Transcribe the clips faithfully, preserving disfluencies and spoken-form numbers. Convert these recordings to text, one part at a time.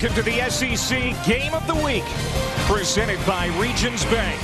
Welcome to the S E C Game of the Week, presented by Regions Bank.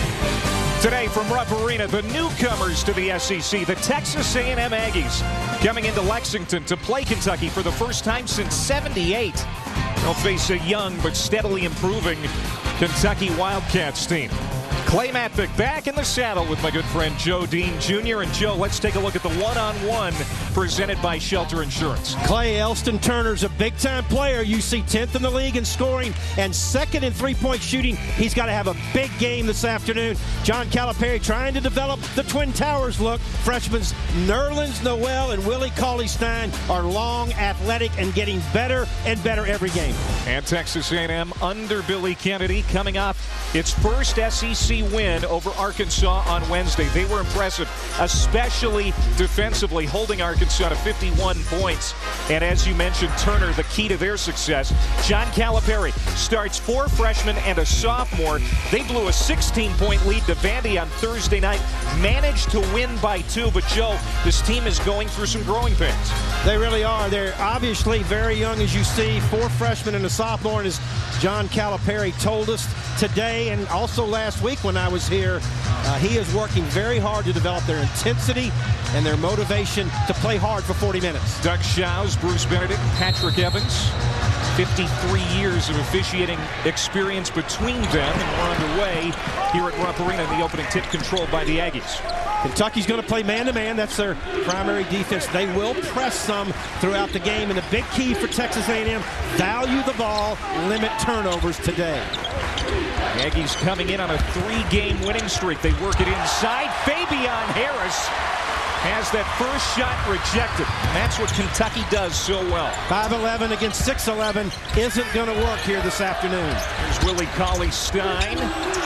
Today from Rupp Arena, the newcomers to the S E C, the Texas A and M Aggies, coming into Lexington to play Kentucky for the first time since seventy-eight. They'll face a young but steadily improving Kentucky Wildcats team. Clay Matvick back in the saddle with my good friend Joe Dean Junior And Joe, let's take a look at the one-on-one presented by Shelter Insurance. Clay, Elston Turner's a big-time player. You see tenth in the league in scoring and second in three-point shooting. He's got to have a big game this afternoon. John Calipari trying to develop the Twin Towers look. Freshmen Nerlens Noel and Willie Cauley-Stein are long, athletic, and getting better and better every game. And Texas A and M under Billy Kennedy coming off its first S E C win over Arkansas on Wednesday. They were impressive, especially defensively, holding Arkansas to fifty-one points. And as you mentioned, Turner, the key to their success. John Calipari starts four freshmen and a sophomore. They blew a sixteen-point lead to Vandy on Thursday night, managed to win by two. But Joe, this team is going through some growing pains. They really are. They're obviously very young, as you see. Four freshmen and a sophomore, and as John Calipari told us today and also last week when I was here, uh, he is working very hard to develop their intensity and their motivation to play hard for forty minutes. Doug Shows, Bruce Benedict, Patrick Evans, fifty-three years of officiating experience between them, and we're underway here at Rupp Arena in the opening tip controlled by the Aggies. Kentucky's going to play man-to-man. That's their primary defense. They will press some throughout the game, and the big key for Texas A and M, value the ball, limit turnovers today. The Aggies coming in on a three-game winning streak. They work it inside. Fabian Harris has that first shot rejected. And that's what Kentucky does so well. five eleven against six eleven isn't going to work here this afternoon. There's Willie Cauley-Stein.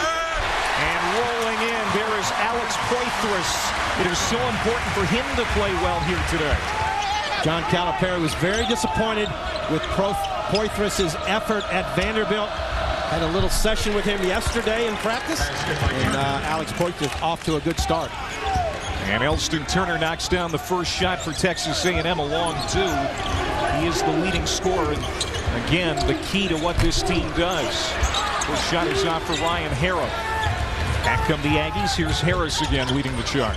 And rolling in, there is Alex Poythress. It is so important for him to play well here today. John Calipari was very disappointed with Poythress' effort at Vanderbilt. Had a little session with him yesterday in practice, and uh, Alex Poythress off to a good start. And Elston Turner knocks down the first shot for Texas A and M, a long two. He is the leading scorer, and again, the key to what this team does. First shot is off for Ryan Harrow. Back come the Aggies. Here's Harris again leading the charge.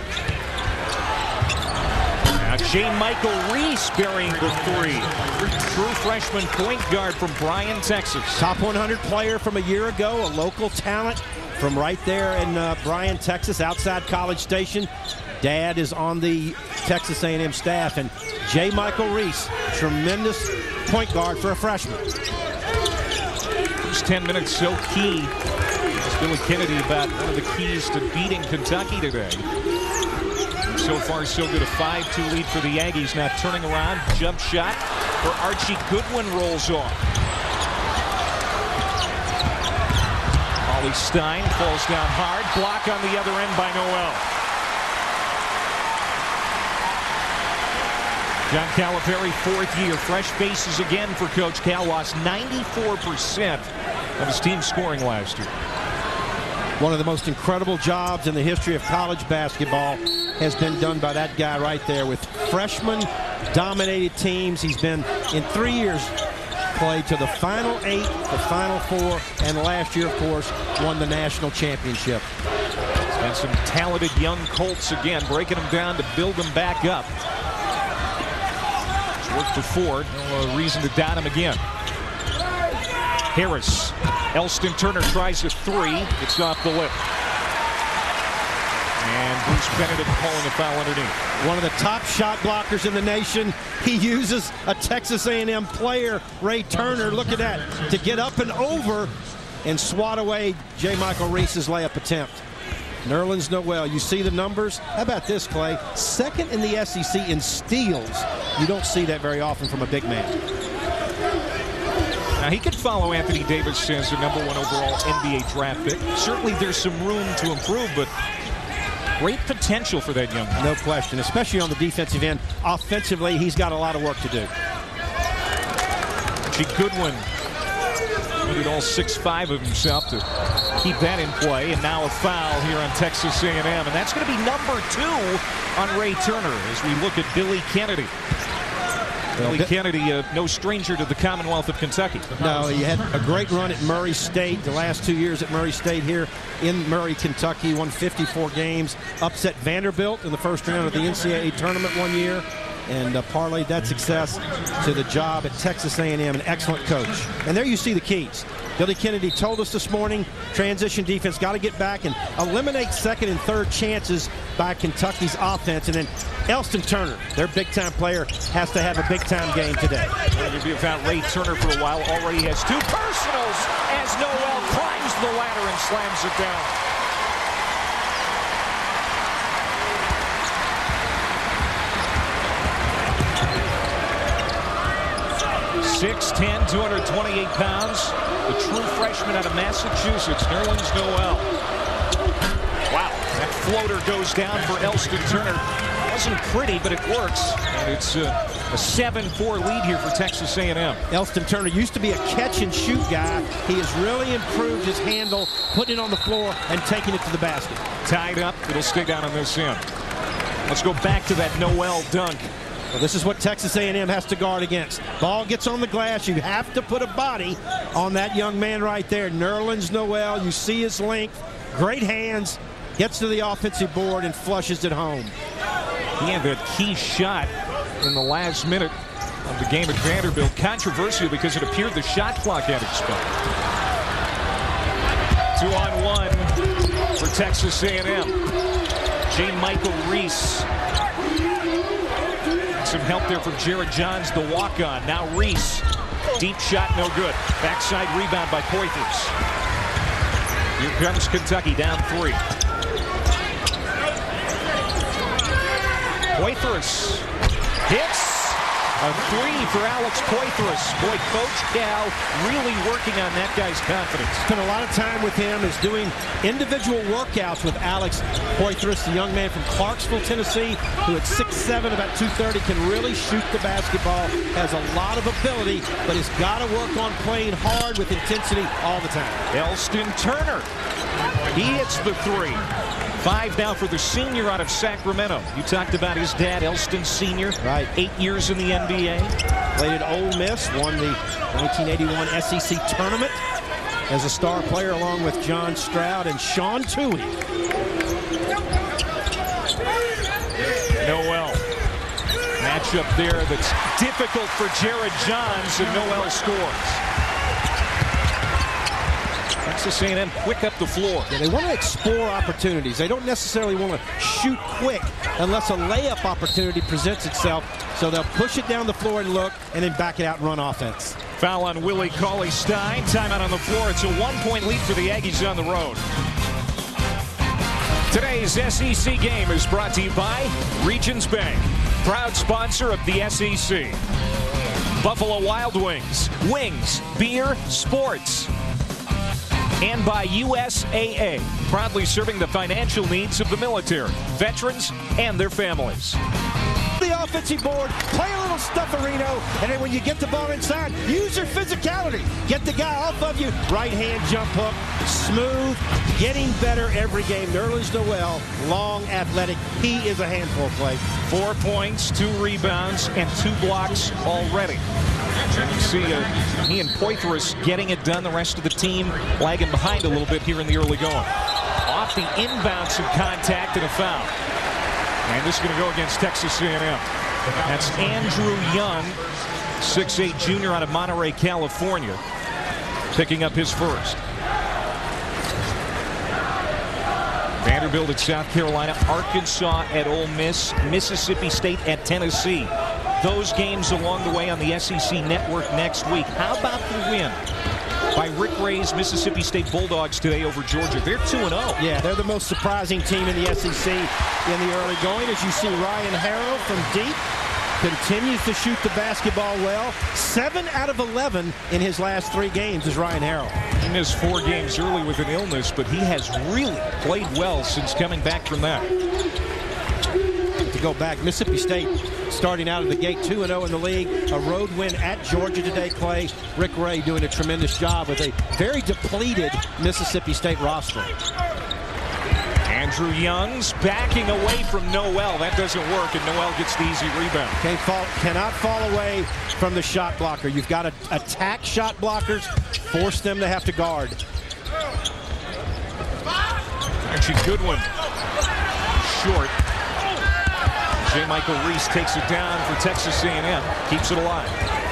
Now J. Michael Reese burying the three. True freshman point guard from Bryan, Texas. Top one hundred player from a year ago, a local talent from right there in uh, Bryan, Texas, outside College Station. Dad is on the Texas A and M staff, and J. Michael Reese, tremendous point guard for a freshman. First ten minutes so key. Billy Kennedy about one of the keys to beating Kentucky today. So far, so good. A five two lead for the Aggies. Now turning around, jump shot for Archie Goodwin rolls off. Cauley-Stein falls down hard. Block on the other end by Noel. John Calipari, fourth year. Fresh faces again for Coach Cal. Lost ninety-four percent of his team scoring last year. One of the most incredible jobs in the history of college basketball has been done by that guy right there with freshman-dominated teams. He's been, in three years, played to the Final Eight, the Final Four, and last year, of course, won the national championship. And some talented young Colts again, breaking them down to build them back up. It's worked before, no reason to doubt him again. Harris. Elston Turner tries a three. It's off the lip. And Bruce Benedict calling a foul underneath. One of the top shot blockers in the nation. He uses a Texas A and M player, Ray Turner, look at that, to get up and over and swat away J. Michael Reese's layup attempt. Nerlens Noel, you see the numbers? How about this, Clay? Second in the S E C in steals. You don't see that very often from a big man. Now, he could follow Anthony Davis as the number one overall N B A draft pick. Certainly there's some room to improve, but great potential for that young man. No question, especially on the defensive end. Offensively, he's got a lot of work to do. Archie Goodwin needed all six five of himself to keep that in play, and now a foul here on Texas A and M, and that's going to be number two on Ray Turner as we look at Billy Kennedy. Billy Kennedy, uh, no stranger to the Commonwealth of Kentucky. No, he had a great run at Murray State. The last two years at Murray State here in Murray, Kentucky, won fifty-four games, upset Vanderbilt in the first round of the N C double A tournament one year, and uh, parlayed that success to the job at Texas A and M, an excellent coach. And there you see the keys. Billy Kennedy told us this morning, transition defense, got to get back and eliminate second and third chances by Kentucky's offense. And then Elston Turner, their big-time player, has to have a big-time game today. Well, you'll be without Ray Turner for a while. Already has two personals as Noel climbs the ladder and slams it down. six ten, two hundred twenty-eight pounds. The true freshman out of Massachusetts, Nerlens Noel. Wow, that floater goes down for Elston Turner. Wasn't pretty, but it works. And it's uh, a seven four lead here for Texas A and M. Elston Turner used to be a catch-and-shoot guy. He has really improved his handle, putting it on the floor and taking it to the basket. Tied up. It'll stay down on this end. Let's go back to that Noel dunk. Well, this is what Texas A and M has to guard against. Ball gets on the glass. You have to put a body on that young man right there. Nerlens Noel, you see his length, great hands, gets to the offensive board and flushes it home. He had that key shot in the last minute of the game at Vanderbilt. Controversial because it appeared the shot clock had expired. Two on one for Texas A and M. J. Michael Reese. Some help there from Jared Johns, the walk-on. Now Reese. Deep shot, no good. Backside rebound by Poythress. Here comes Kentucky, down three. Poythress hits. A three for Alex Poythress. Boy, Coach Cal really working on that guy's confidence. Spent a lot of time with him, is doing individual workouts with Alex Poythress, the young man from Clarksville, Tennessee, who at six seven, about two thirty, can really shoot the basketball, has a lot of ability, but has got to work on playing hard with intensity all the time. Elston Turner. He hits the three. Five now for the senior out of Sacramento. You talked about his dad, Elston Senior Right. Eight years in the N B A. Played at Ole Miss, won the nineteen eighty-one S E C tournament as a star player along with John Stroud and Sean Tuohy. Noel. Matchup there that's difficult for Jared Johns, and Noel scores. Texas A and M quick up the floor. Yeah, they want to explore opportunities. They don't necessarily want to shoot quick unless a layup opportunity presents itself. So they'll push it down the floor and look, and then back it out and run offense. Foul on Willie Cauley-Stein. Timeout on the floor. It's a one-point lead for the Aggies on the road. Today's S E C game is brought to you by Regions Bank, proud sponsor of the S E C. Buffalo Wild Wings, wings, beer, sports. And by U S A A, proudly serving the financial needs of the military, veterans, and their families. The offensive board, play a little stufferino, and then when you get the ball inside, use your physicality. Get the guy off of you. Right hand jump hook, smooth, getting better every game. Nerlens Noel, long, athletic. He is a handful of play. Four points, two rebounds, and two blocks already. And you see uh, he and Poythress getting it done. The rest of the team lagging behind a little bit here in the early going. Off the inbound, some contact and a foul. And this is going to go against Texas A and M. That's Andrew Young, six eight junior out of Monterey, California, picking up his first. Vanderbilt at South Carolina, Arkansas at Ole Miss, Mississippi State at Tennessee. Those games along the way on the S E C Network next week. How about the win by Rick Ray's Mississippi State Bulldogs today over Georgia? They're two and oh. Yeah, they're the most surprising team in the S E C in the early going. As you see, Ryan Harrow from deep continues to shoot the basketball well. Seven out of eleven in his last three games is Ryan Harrow. He missed four games early with an illness, but he has really played well since coming back from that. To go back, Mississippi State starting out of the gate two and oh in the league. A road win at Georgia today, Clay. Rick Ray doing a tremendous job with a very depleted Mississippi State roster. Andrew Young's backing away from Noel. That doesn't work, and Noel gets the easy rebound. Can't fall, cannot fall away from the shot blocker. You've got to attack shot blockers, force them to have to guard. Archie Goodwin, short. J. Michael Reese takes it down for Texas A and M, keeps it alive.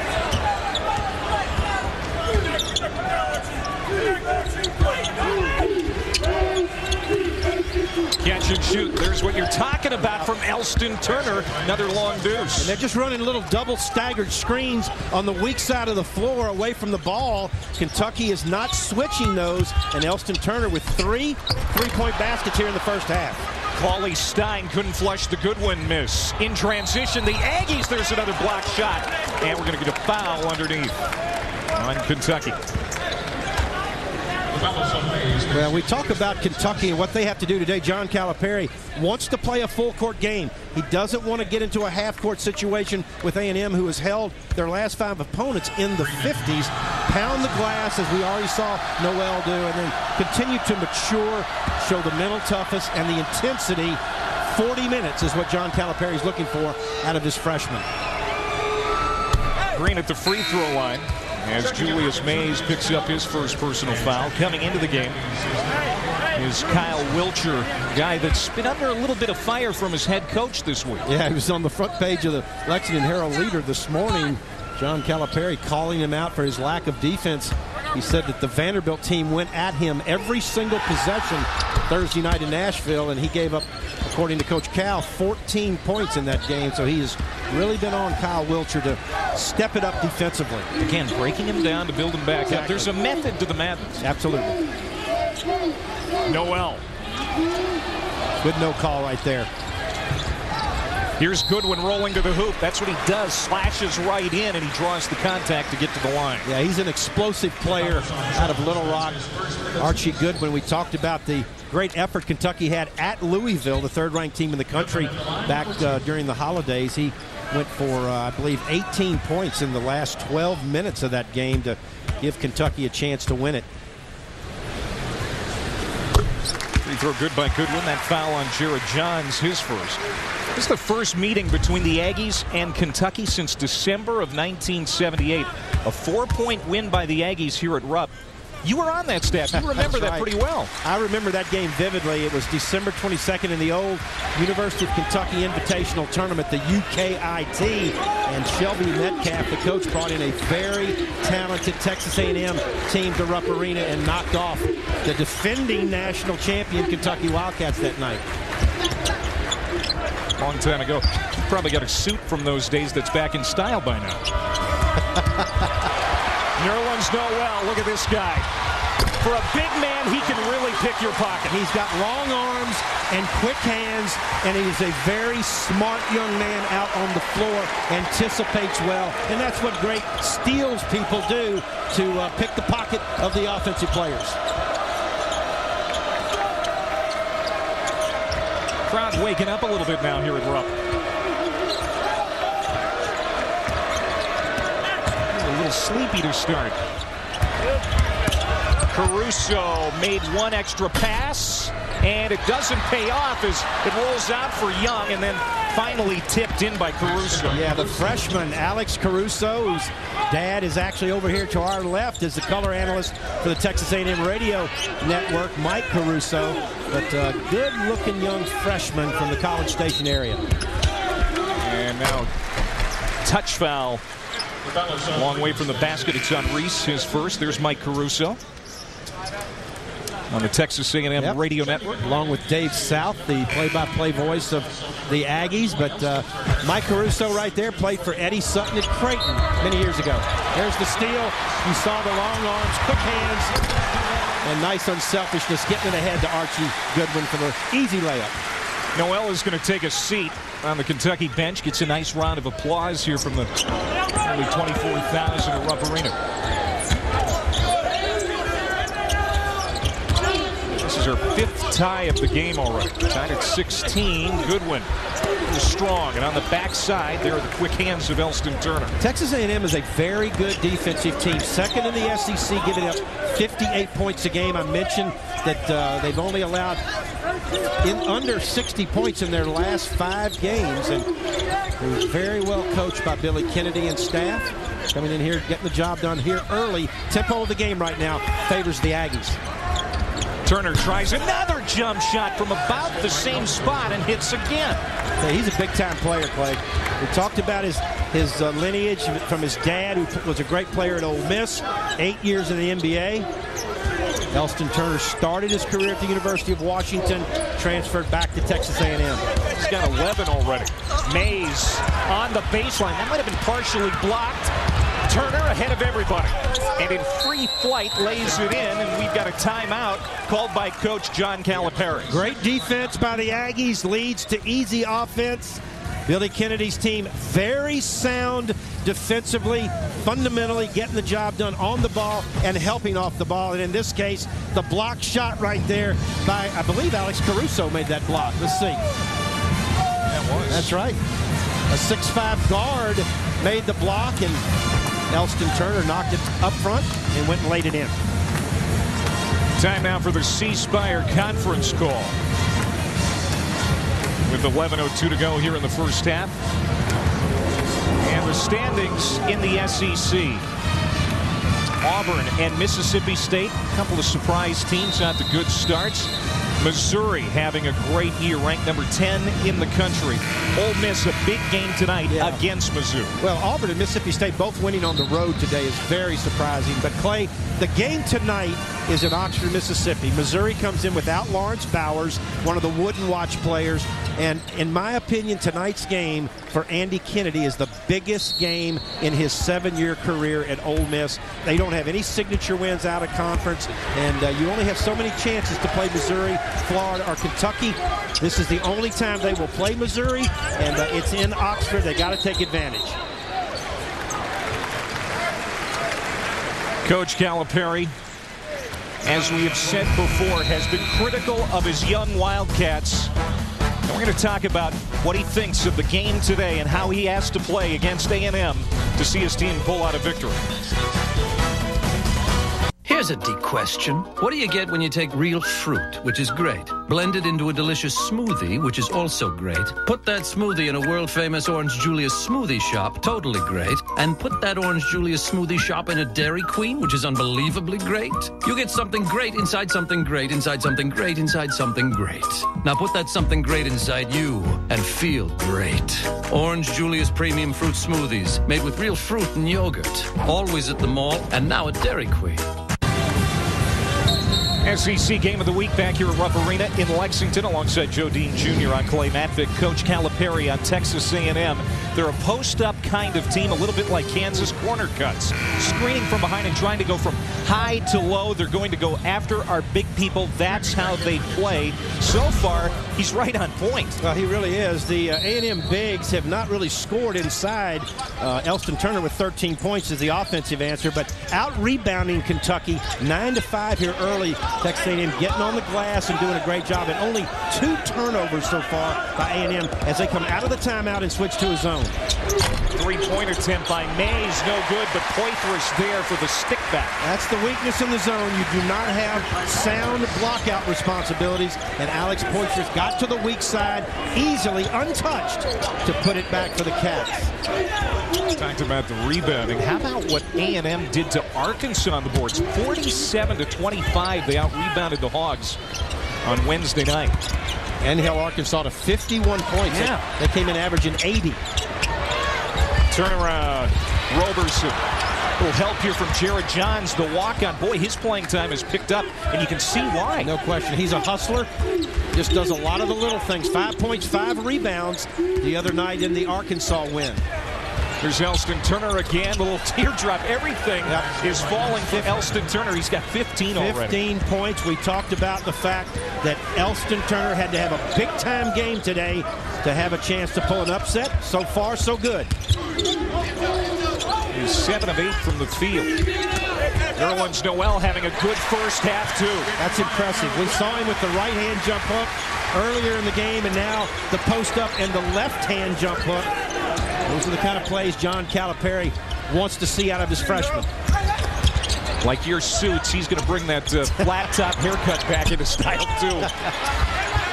Catch and shoot. There's what you're talking about from Elston Turner. Another long deuce. And they're just running little double staggered screens on the weak side of the floor away from the ball. Kentucky is not switching those. And Elston Turner with three three-point baskets here in the first half. Cauley Stein couldn't flush the Goodwin miss. In transition, the Aggies, there's another block shot. And we're going to get a foul underneath on Kentucky. Well, we talk about Kentucky and what they have to do today. John Calipari wants to play a full-court game. He doesn't want to get into a half-court situation with A and M, who has held their last five opponents in the fifties. Pound the glass, as we already saw Noel do, and then continue to mature, show the mental toughness and the intensity. forty minutes is what John Calipari is looking for out of his freshman. Green at the free throw line, as Julius Mays picks up his first personal foul. Coming into the game is Kyle Wilcher, guy that's been under a little bit of fire from his head coach this week. Yeah, he was on the front page of the Lexington Herald-Leader this morning. John Calipari calling him out for his lack of defense. He said that the Vanderbilt team went at him every single possession Thursday night in Nashville, and he gave up, according to Coach Cal, fourteen points in that game. So he has really been on Kyle Wilcher to step it up defensively. Again, breaking him down to build him back exactly. up. There's a method to the madness. Absolutely. Noel. Good no call right there. Here's Goodwin rolling to the hoop. That's what he does. Slashes right in, and he draws the contact to get to the line. Yeah, he's an explosive player out of Little Rock. Archie Goodwin, we talked about the great effort Kentucky had at Louisville, the third-ranked team in the country, back uh, during the holidays. He went for, uh, I believe, eighteen points in the last twelve minutes of that game to give Kentucky a chance to win it. Free throw good by Goodwin. That foul on Jared Johns, his first. This is the first meeting between the Aggies and Kentucky since December of nineteen seventy-eight. A four-point win by the Aggies here at Rupp. You were on that staff. You remember that right. pretty well. I remember that game vividly. It was December twenty-second in the old University of Kentucky Invitational Tournament, the U K I T. And Shelby Metcalf, the coach, brought in a very talented Texas A and M team to Rupp Arena and knocked off the defending national champion Kentucky Wildcats that night. Long time ago. You probably got a suit from those days that's back in style by now. Nerlens Noel, look at this guy. For a big man, he can really pick your pocket. He's got long arms and quick hands, and he's a very smart young man out on the floor, anticipates well, and that's what great steals people do, to uh, pick the pocket of the offensive players. Crowd waking up a little bit now here at Rupp. A little sleepy to start. Caruso made one extra pass, and it doesn't pay off as it rolls out for Young, and then finally tipped in by Caruso. Yeah, the freshman, Alex Caruso, whose dad is actually over here to our left, is the color analyst for the Texas A and M Radio Network, Mike Caruso. But uh, good-looking young freshman from the College Station area. And now touch foul. Long way from the basket. It's on Reese, his first. There's Mike Caruso on the Texas A and M yep. Radio Network. Along with Dave South, the play-by-play voice of the Aggies. But uh, Mike Caruso right there played for Eddie Sutton at Creighton many years ago. There's the steal. You saw the long arms, quick hands, and nice unselfishness getting it ahead to Archie Goodwin for the easy layup. Noel is going to take a seat on the Kentucky bench. Gets a nice round of applause here from the nearly twenty-four thousand at Rupp Arena. This is her fifth tie of the game already. Tied at sixteen. Goodwin is strong, and on the backside there are the quick hands of Elston Turner. Texas A and M is a very good defensive team. Second in the S E C, giving up fifty-eight points a game. I mentioned that uh, they've only allowed in under sixty points in their last five games, and he was very well coached by Billy Kennedy and staff. Coming in here, getting the job done here early. Tempo of the game right now favors the Aggies. Turner tries another jump shot from about the same spot and hits again. Yeah, he's a big-time player, Clay. We talked about his his uh, lineage from his dad, who was a great player at Ole Miss, eight years in the N B A. Elston Turner started his career at the University of Washington, transferred back to Texas A and M. He's got eleven already. Mays on the baseline. That might have been partially blocked. Turner ahead of everybody. And in free flight lays it in, and we've got a timeout called by Coach John Calipari. Great defense by the Aggies leads to easy offense. Billy Kennedy's team very sound defensively, fundamentally getting the job done on the ball and helping off the ball. And in this case, the block shot right there by, I believe, Alex Caruso made that block. Let's see. That was. That's right. A six five guard made the block, and Elston Turner knocked it up front and went and laid it in. Time now for the C Spire conference call. With eleven oh two to go here in the first half. And the standings in the S E C. Auburn and Mississippi State, a couple of surprise teams out to good starts. Missouri having a great year, ranked number ten in the country. Ole Miss, a big game tonight yeah. against Mizzou. Well, Auburn and Mississippi State both winning on the road today is very surprising. But, Clay, the game tonight is in Oxford, Mississippi. Missouri comes in without Lawrence Bowers, one of the Wooden Watch players. And in my opinion, tonight's game for Andy Kennedy is the biggest game in his seven-year career at Ole Miss. They don't have any signature wins out of conference, and uh, you only have so many chances to play Missouri, Florida, or Kentucky. This is the only time they will play Missouri, and uh, it's in Oxford. They got to take advantage. Coach Calipari, as we have said before, has been critical of his young Wildcats. And we're going to talk about what he thinks of the game today and how he has to play against A and M to see his team pull out a victory. Here's a deep question. What do you get when you take real fruit, which is great, blend it into a delicious smoothie, which is also great, put that smoothie in a world-famous Orange Julius smoothie shop, totally great, and put that Orange Julius smoothie shop in a Dairy Queen, which is unbelievably great? You get something great inside something great inside something great inside something great. Now put that something great inside you and feel great. Orange Julius Premium Fruit Smoothies, made with real fruit and yogurt. Always at the mall, and now at Dairy Queen. S E C Game of the Week back here at Rupp Arena in Lexington alongside Joe Dean Junior on Clay Matvick, Coach Calipari on Texas A and M. They're a post-up kind of team, a little bit like Kansas, corner cuts. Screening from behind and trying to go from high to low. They're going to go after our big people. That's how they play. So far, he's right on point. Well, he really is. The uh, A and M bigs have not really scored inside. Uh, Elston Turner with thirteen points is the offensive answer, but out-rebounding Kentucky, nine to five here early. Texas A and M getting on the glass and doing a great job. And only two turnovers so far by A and M as they come out of the timeout and switch to a zone. Three-point attempt by Mays, no good, but Poitras there for the stick back. That's the weakness in the zone. You do not have sound blockout responsibilities, and Alex Poitras got to the weak side easily, untouched, to put it back for the Cats. Talked about the rebounding. How about what A and M did to Arkansas on the boards? forty-seven to twenty-five. They out-rebounded the Hogs on Wednesday night. And held Arkansas to fifty-one points. Yeah. They, they came in averaging eighty. Turnaround. Roberson. A little help here from Jared Johns, the walk-on. Boy, his playing time is picked up, and you can see why. No question. He's a hustler. Just does a lot of the little things. Five points, five rebounds the other night in the Arkansas win. There's Elston Turner again. A little teardrop. Everything yep. is falling for Elston Turner. He's got fifteen already. fifteen points. We talked about the fact that Elston Turner had to have a big-time game today to have a chance to pull an upset. So far, so good. He's seven of eight from the field. Nerlens Noel having a good first half, too. That's impressive. We saw him with the right-hand jump hook earlier in the game, and now the post-up and the left-hand jump hook. Those are the kind of plays John Calipari wants to see out of his freshmen. Like your suits, he's going to bring that uh, flat-top haircut back into style, too.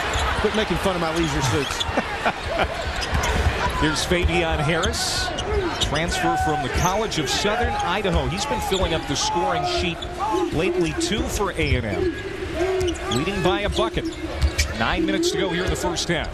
Quit making fun of my leisure suits. Here's Fabian Harris, transfer from the College of Southern Idaho. He's been filling up the scoring sheet lately, two for A and M, leading by a bucket. Nine minutes to go here in the first half.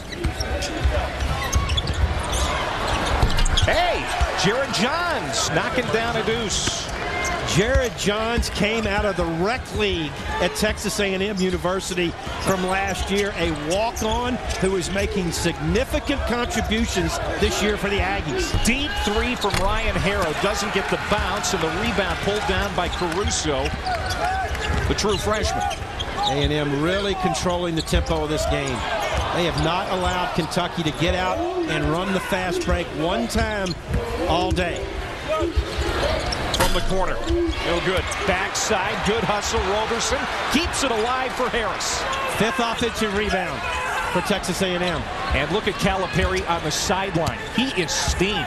Hey, Jared Johns knocking down a deuce. Jared Johns came out of the rec league at Texas A and M University from last year, a walk-on who is making significant contributions this year for the Aggies. Deep three from Ryan Harrow, doesn't get the bounce, and the rebound pulled down by Caruso, the true freshman. A and M really controlling the tempo of this game. They have not allowed Kentucky to get out and run the fast break one time all day. From the corner, no good. Backside, good hustle. Roberson keeps it alive for Harris. Fifth offensive rebound for Texas A and M. And look at Calipari on the sideline. He is steamed.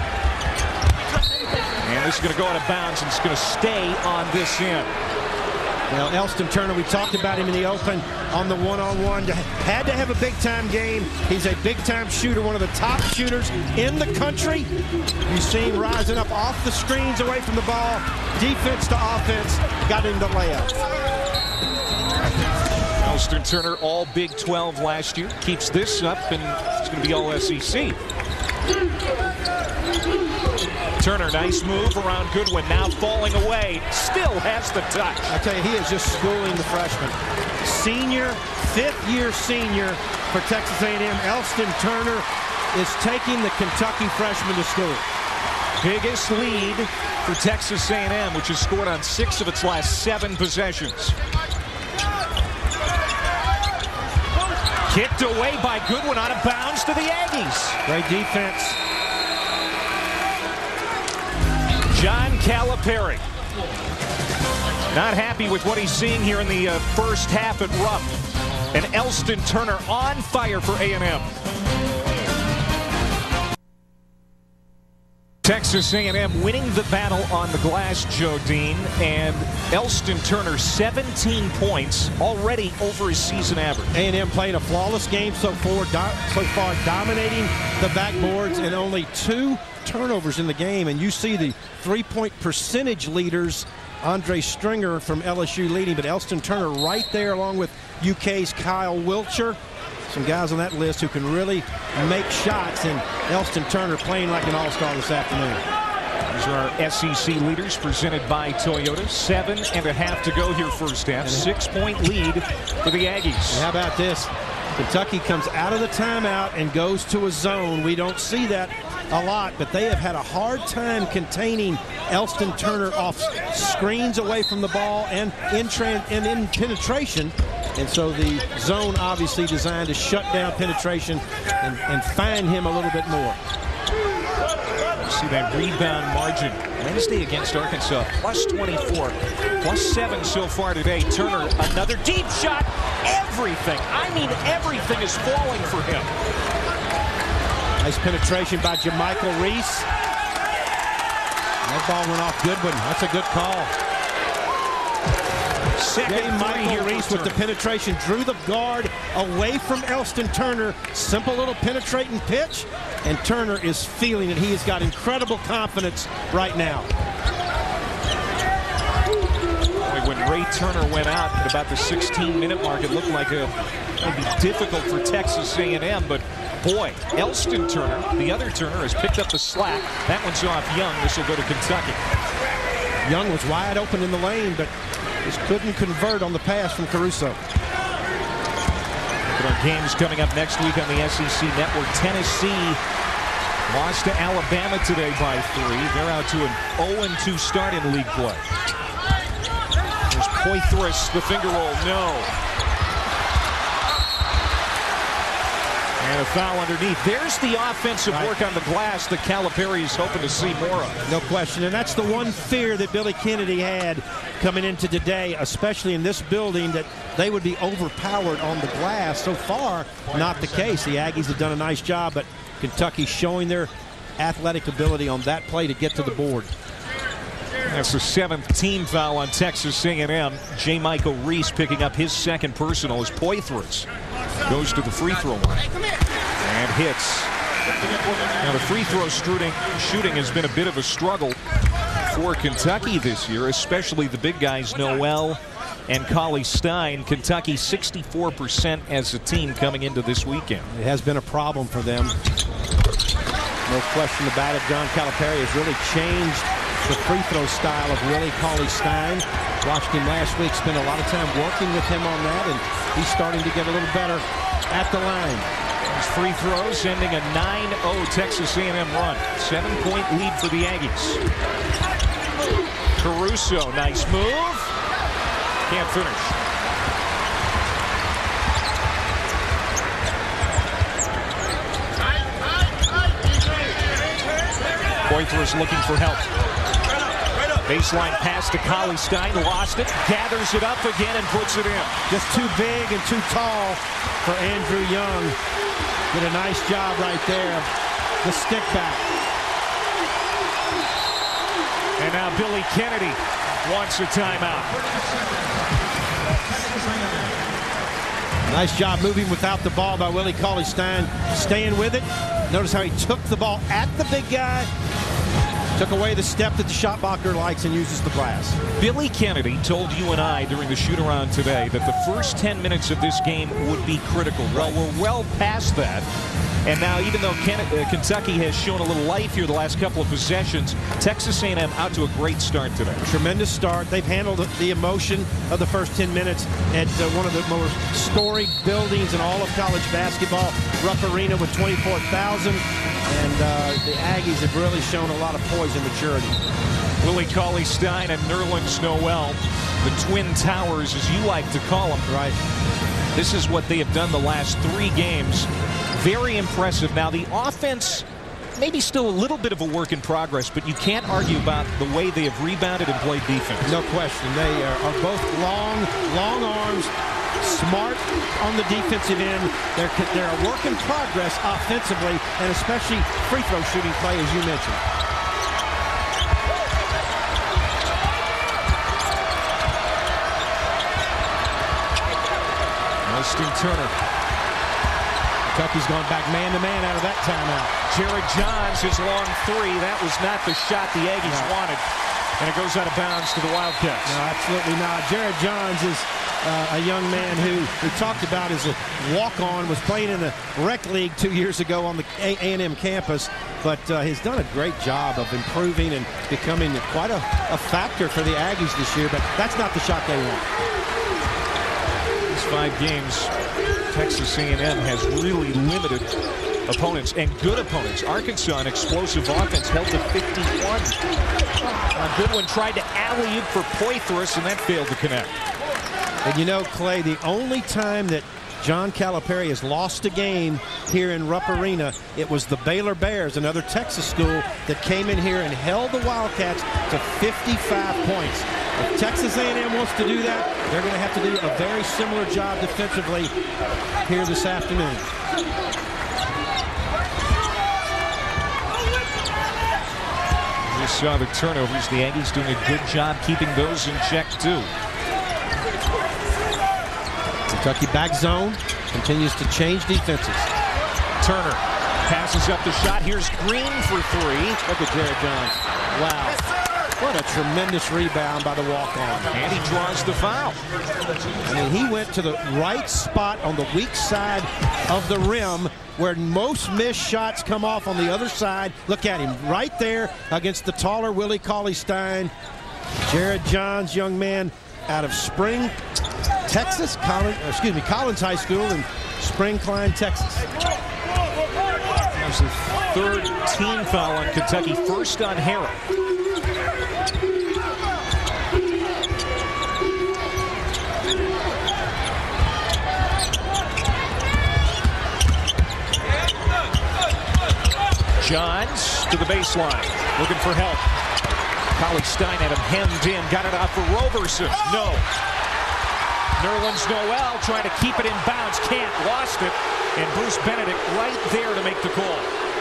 And this is going to go out of bounds, and it's going to stay on this end. Well, Elston Turner, we talked about him in the open on the one-on-one. Had to have a big-time game. He's a big-time shooter, one of the top shooters in the country. You see him rising up off the screens away from the ball. Defense to offense, got into layup. Elston Turner, all Big twelve last year. Keeps this up, and it's going to be all S E C. Turner, nice move around Goodwin, now falling away, still has the touch. I tell you, he is just schooling the freshman. Senior, fifth-year senior for Texas A and M, Elston Turner is taking the Kentucky freshman to school. Biggest lead for Texas A and M, which has scored on six of its last seven possessions. Kicked away by Goodwin, out of bounds to the Aggies. Great defense. John Calipari not happy with what he's seeing here in the uh, first half at Rupp. And Elston Turner on fire for A and M. Texas A and M winning the battle on the glass, Joe Dean, and Elston Turner seventeen points already over his season average. A and M playing a flawless game so far, so far dominating the backboards, and only two turnovers in the game. And you see the three-point percentage leaders, Andre Stringer from L S U leading, but Elston Turner right there along with U K's Kyle Wilcher. Some guys on that list who can really make shots, and Elston Turner playing like an all-star this afternoon. These are our S E C leaders presented by Toyota. Seven and a half to go here first half. Six-point lead for the Aggies. And how about this? Kentucky comes out of the timeout and goes to a zone. We don't see that a lot, but they have had a hard time containing Elston Turner off screens away from the ball and in, and in penetration. And so the zone obviously designed to shut down penetration and, and find him a little bit more. See that rebound margin Wednesday against Arkansas, plus twenty-four, plus seven so far today. Turner, another deep shot. Everything, I mean everything is falling for him. Nice penetration by JaMychal Reese. That ball went off Goodwin. That's a good call. Second Michael Reese with the penetration, drew the guard away from Elston Turner. Simple little penetrating pitch, and Turner is feeling it. He has got incredible confidence right now. When Ray Turner went out at about the sixteen minute mark, it looked like it would be difficult for Texas A and M, but boy, Elston Turner, the other Turner, has picked up the slack. That one's off Young. This will go to Kentucky. Young was wide open in the lane, but just couldn't convert on the pass from Caruso. But our games coming up next week on the S E C Network. Tennessee lost to Alabama today by three. They're out to an oh and two start in league play. There's Poitras, the finger roll, no. And a foul underneath. There's the offensive right. work on the glass that Calipari is hoping to see more of. No question, and that's the one fear that Billy Kennedy had coming into today, especially in this building, that they would be overpowered on the glass. So far, not the case. The Aggies have done a nice job, but Kentucky showing their athletic ability on that play to get to the board. That's the seventh team foul on Texas A and M. JaMychal Reese picking up his second personal as Poitras goes to the free throw line and hits. Now the free throw shooting, shooting has been a bit of a struggle for Kentucky this year, especially the big guys Noel and Cauley-Stein. Kentucky sixty-four percent as a team coming into this weekend. It has been a problem for them. No question about it. John Calipari has really changed the free throw style of Willie Cauley-Stein. Watched him last week, spent a lot of time working with him on that, and he's starting to get a little better at the line. His free throws ending a nine oh Texas A and M run. Seven-point lead for the Aggies. Caruso, nice move. Can't finish. Poitras looking for help. Baseline pass to Cauley-Stein, lost it, gathers it up again and puts it in. Just too big and too tall for Andrew Young. Did a nice job right there. The stick back. And now Billy Kennedy wants a timeout. Nice job moving without the ball by Willie Cauley-Stein. Staying with it. Notice how he took the ball at the big guy. Took away the step that the shot blocker likes and uses the glass. Billy Kennedy told you and I during the shoot-around today that the first ten minutes of this game would be critical. Well, we're well past that. And now, even though Ken uh, Kentucky has shown a little life here the last couple of possessions, Texas A and M out to a great start today. Tremendous start. They've handled the emotion of the first ten minutes at uh, one of the most storied buildings in all of college basketball, Rupp Arena with twenty-four thousand. And uh, the Aggies have really shown a lot of poise and maturity. Willie Cauley-Stein and Nerlens Noel, the Twin Towers, as you like to call them. Right. This is what they have done the last three games. Very impressive. Now, the offense, maybe still a little bit of a work in progress, but you can't argue about the way they have rebounded and played defense. No question. They are, are both long, long arms, smart on the defensive end. They're, they're a work in progress offensively, and especially free throw shooting play, as you mentioned. Austin Turner. Kentucky's gone back man-to-man out of that timeout. Jared Johns, his long three. That was not the shot the Aggies no. wanted. And it goes out of bounds to the Wildcats. No, absolutely not. Jared Johns is uh, a young man who we talked about as a walk-on, was playing in the rec league two years ago on the A and M campus, but uh, has done a great job of improving and becoming quite a, a factor for the Aggies this year, but that's not the shot they want. These five games, Texas A and M has really limited opponents, and good opponents. Arkansas, an explosive offense, held to fifty-one. A good one tried to alley-oop for Poitras, and that failed to connect. And you know, Clay, the only time that John Calipari has lost a game here in Rupp Arena, it was the Baylor Bears, another Texas school, that came in here and held the Wildcats to fifty-five points. If Texas A and M wants to do that, they're going to have to do a very similar job defensively here this afternoon. You saw the turnovers. The Aggies doing a good job keeping those in check, too. Kentucky back zone, continues to change defenses. Turner passes up the shot. Here's Green for three. Look at Jared Johns. Wow. What a tremendous rebound by the walk-on. And he draws the foul. I mean, he went to the right spot on the weak side of the rim where most missed shots come off on the other side. Look at him right there against the taller Willie Cauley-Stein. Jared Johns, young man out of Spring, Texas, Collins, excuse me, Collins High School in Spring Klein, Texas. That's the third team foul on Kentucky, first on Harrell. Johns to the baseline, looking for help. Cauley-Stein had him hemmed in, got it out for Roberson. No. Nerlens Noel trying to keep it in bounds, can't, lost it. And Bruce Benedict right there to make the call.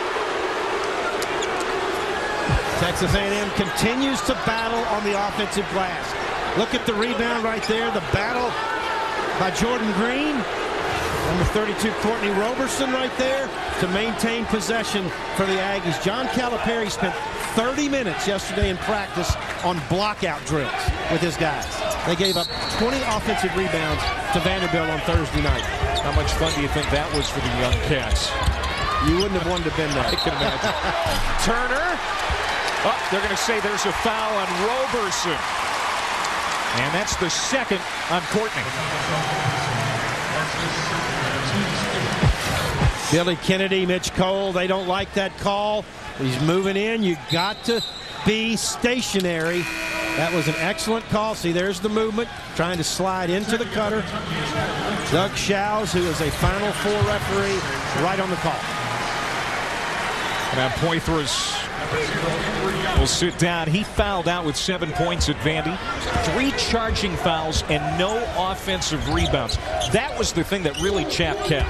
Texas A and M continues to battle on the offensive glass. Look at the rebound right there, the battle by Jordan Green. Number thirty-two, Courtney Roberson right there to maintain possession for the Aggies. John Calipari spent thirty minutes yesterday in practice on blockout drills with his guys. They gave up twenty offensive rebounds to Vanderbilt on Thursday night. How much fun do you think that was for the young cats? You wouldn't have wanted to have been there. I can imagine. Turner. Oh, they're going to say there's a foul on Roberson. And that's the second on Courtney. Billy Kennedy, Mitch Cole, they don't like that call. He's moving in. You got to be stationary. That was an excellent call. See, there's the movement, trying to slide into the cutter. Doug Shows, who is a Final Four referee, right on the call. Now Poitras will sit down. He fouled out with seven points at Vandy. Three charging fouls and no offensive rebounds. That was the thing that really chapped Cal.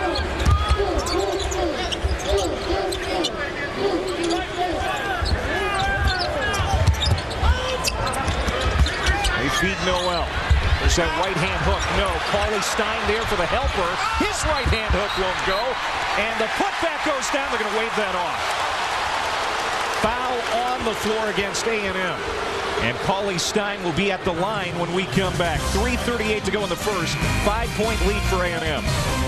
They feed Noel. There's that right hand hook. No. Cauley Stein there for the helper. His right hand hook won't go. And the putback goes down. They're going to wave that off. Foul on the floor against A and M. And Cauley Stein will be at the line when we come back. three thirty-eight to go in the first. Five-point lead for A and M.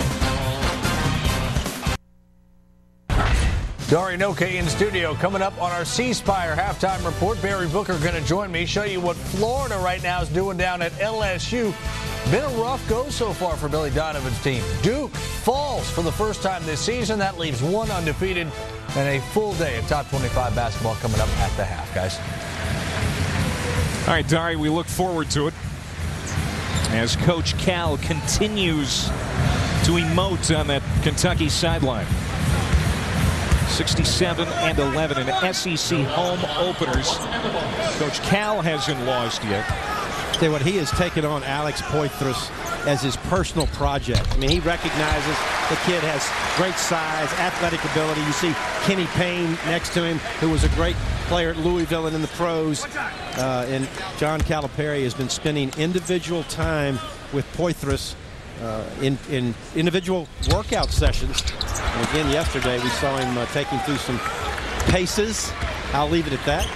Dari Nowkhah in studio. Coming up on our C Spire halftime report, Barry Booker going to join me, show you what Florida right now is doing down at L S U. Been a rough go so far for Billy Donovan's team. Duke falls for the first time this season. That leaves one undefeated and a full day of top twenty-five basketball coming up at the half, guys. All right, Dari, we look forward to it as Coach Cal continues to emote on that Kentucky sideline. sixty-seven and eleven in S E C home openers. Coach Cal hasn't lost yet. Say what, he has taken on Alex Poitras as his personal project. I mean, he recognizes the kid has great size, athletic ability. You see Kenny Payne next to him, who was a great player at Louisville and in the pros. Uh, and John Calipari has been spending individual time with Poitras uh, in, in individual workout sessions. And again, yesterday we saw him uh, taking through some paces. I'll leave it at that.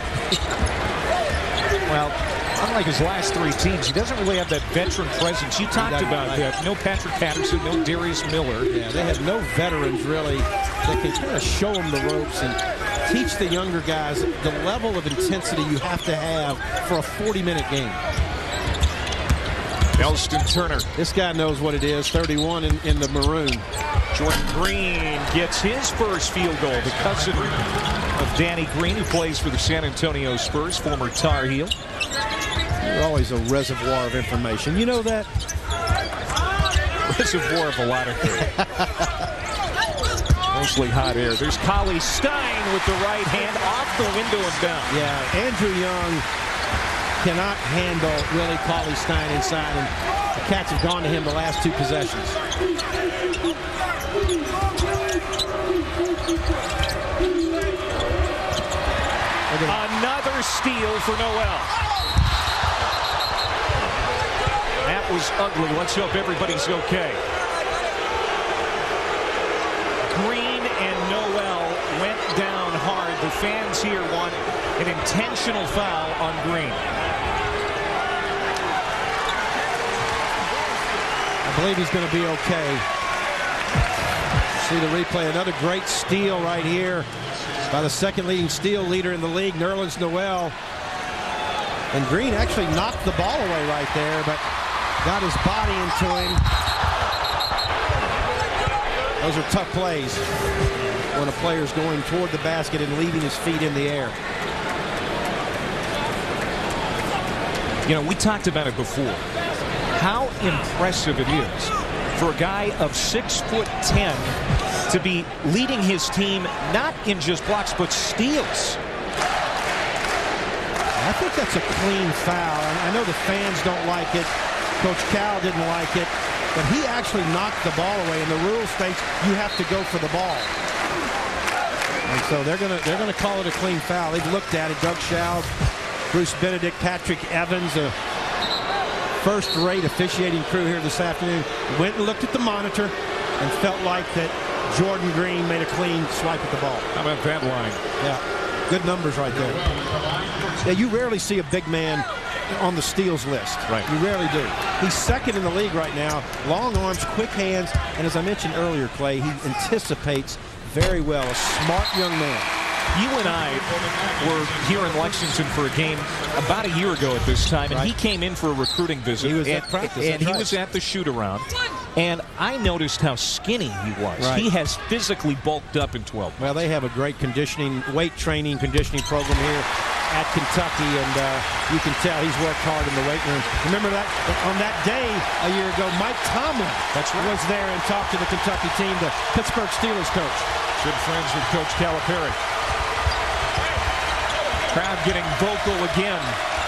Well, unlike his last three teams, he doesn't really have that veteran presence. You talked about like that. No Patrick Patterson, no Darius Miller. Yeah, they had no veterans really that can kind of show them the ropes and teach the younger guys the level of intensity you have to have for a forty minute game. Elston Turner. This guy knows what it is, thirty-one in, in the maroon. Jordan Green gets his first field goal. The cousin of Danny Green, who plays for the San Antonio Spurs, former Tar Heel. You're always a reservoir of information. You know that? Reservoir of a lot of air. Mostly hot air. There's Cauley Stein with the right hand off the window and down. Yeah, Andrew Young cannot handle Willie Cauley Stein inside, and the Cats have gone to him the last two possessions. Another steal for Noel. That was ugly. Let's hope everybody's okay. Green and Noel went down hard. The fans here want an intentional foul on Green. I believe he's going to be okay. See the replay. Another great steal right here by the second leading steal leader in the league, Nerlens Noel. And Green actually knocked the ball away right there, but got his body into him. Those are tough plays when a player's going toward the basket and leaving his feet in the air. You know, we talked about it before. How impressive it is for a guy of six foot ten to be leading his team not in just blocks but steals. I think that's a clean foul. I know the fans don't like it. Coach Cal didn't like it, but he actually knocked the ball away. And the rule states you have to go for the ball. And so they're gonna they're gonna call it a clean foul. They've looked at it. Doug Shows, Bruce Benedict, Patrick Evans, a first-rate officiating crew here this afternoon, went and looked at the monitor. and felt like that Jordan Green made a clean swipe at the ball. How about that line? Yeah, good numbers right there. Yeah, you rarely see a big man on the steals list. Right. You rarely do. He's second in the league right now. Long arms, quick hands, and as I mentioned earlier, Clay, he anticipates very well. A smart young man. You and I were here in Lexington for a game about a year ago at this time, and right. he came in for a recruiting visit. He was and, at practice. And he right. was at the shoot-around. And I noticed how skinny he was. Right. He has physically bulked up in twelve months. Well, they have a great conditioning, weight training, conditioning program here at Kentucky, and uh, you can tell he's worked hard in the weight room. Remember that on that day a year ago, Mike Tomlin That's right. was there and talked to the Kentucky team, the Pittsburgh Steelers coach. Good friends with Coach Calipari. Crowd getting vocal again.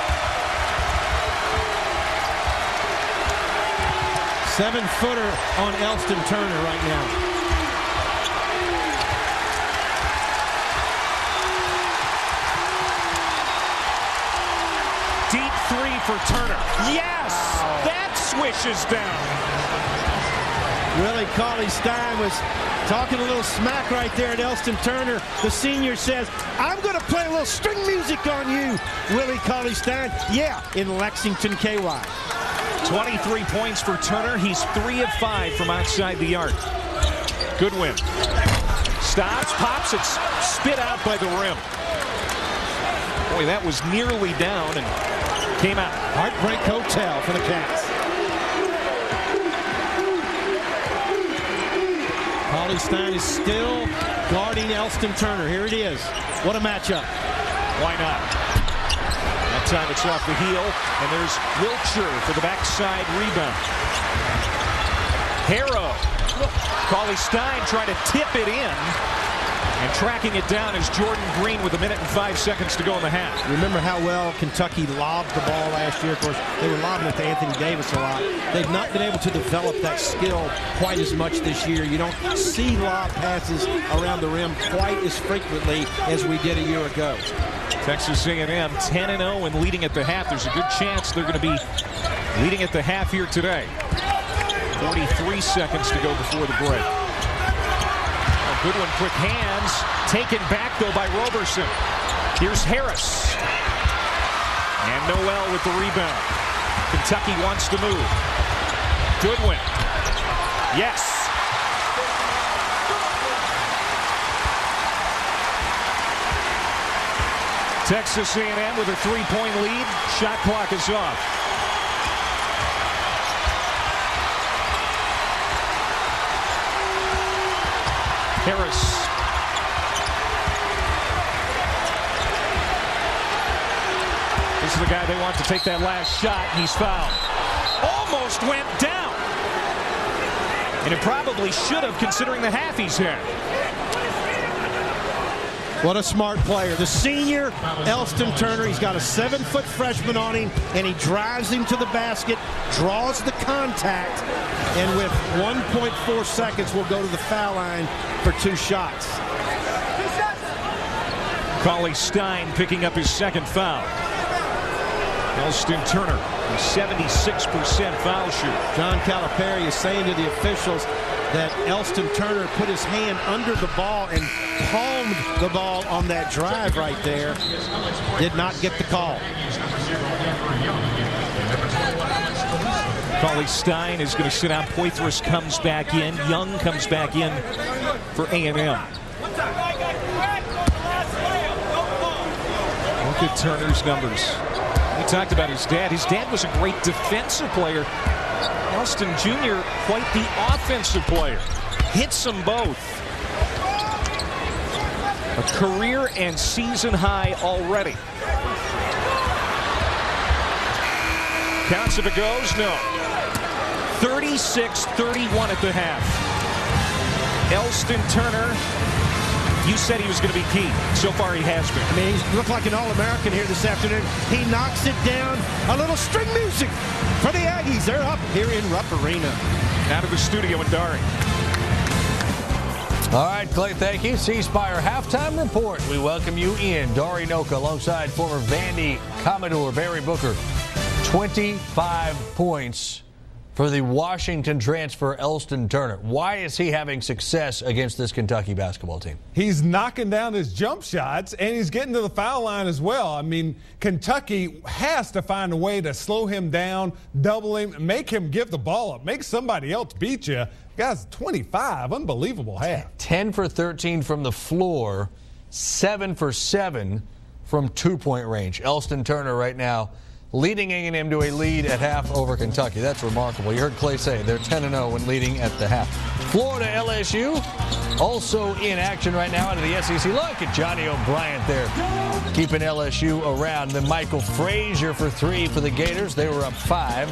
Seven-footer on Elston Turner right now. Deep three for Turner. Yes! That swishes down. Willie Cauley-Stein was talking a little smack right there at Elston Turner. The senior says, I'm going to play a little string music on you, Willie Cauley-Stein. Yeah, in Lexington, K Y. twenty-three points for Turner. He's three of five from outside the arc. Good win. Stops, pops, it's spit out by the rim. Boy, that was nearly down and came out. Heartbreak Hotel for the Cats. Cauley-Stein is still guarding Elston Turner. Here it is. What a matchup. Why not? That time it's off the heel, and there's Wiltshire for the backside rebound. Harrow. Cauley-Stein trying to tip it in, and tracking it down is Jordan Green with a minute and five seconds to go in the half. Remember how well Kentucky lobbed the ball last year? Of course, they were lobbing it to Anthony Davis a lot. They've not been able to develop that skill quite as much this year. You don't see lob passes around the rim quite as frequently as we did a year ago. Texas A and M ten and oh and leading at the half. There's a good chance they're going to be leading at the half here today. forty-three seconds to go before the break. A good one, quick hands. Taken back, though, by Roberson. Here's Harris. And Noel with the rebound. Kentucky wants to move. Goodwin. Yes. Texas A and M with a three-point lead. Shot clock is off. Harris. This is the guy they want to take that last shot. He's fouled. Almost went down. And it probably should have, considering the half he's had. What a smart player. The senior, Elston Turner, he's got a seven-foot freshman on him, and he drives him to the basket, draws the contact, and with one point four seconds will go to the foul line for two shots. Cauley-Stein picking up his second foul. Elston Turner, a seventy-six percent foul shoot. John Calipari is saying to the officials that Elston Turner put his hand under the ball and palmed the ball on that drive right there. Did not get the call. Cauley-Stein is going to sit out. Poitras comes back in. Young comes back in for A and M. Look at Turner's numbers. We talked about his dad. His dad was a great defensive player. Elston Junior, quite the offensive player. Hits them both. A career and season high already. Counts if it goes? No. thirty-six thirty-one at the half. Elston Turner, you said he was going to be key. So far he has been. I mean, he's looked like an All-American here this afternoon. He knocks it down. A little string music for the Aggies. They're up here in Rupp Arena. Out of the studio in Dari. All right, Clay, thank you. C Spire halftime report. We welcome you in. Dari Nowkhah alongside former Vandy Commodore Barry Booker. twenty-five points for the Washington transfer, Elston Turner. Why is he having success against this Kentucky basketball team? He's knocking down his jump shots, and he's getting to the foul line as well. I mean, Kentucky has to find a way to slow him down, double him, make him give the ball up, make somebody else beat you. Guy's twenty-five, unbelievable half. ten for thirteen from the floor, seven for seven from two-point range. Elston Turner right now leading A and M to a lead at half over Kentucky. That's remarkable. You heard Clay say they're ten and oh when leading at the half. Florida L S U also in action right now out of the S E C. Look at Johnny O'Brien there keeping L S U around. Then Michael Frazier for three for the Gators. They were up five.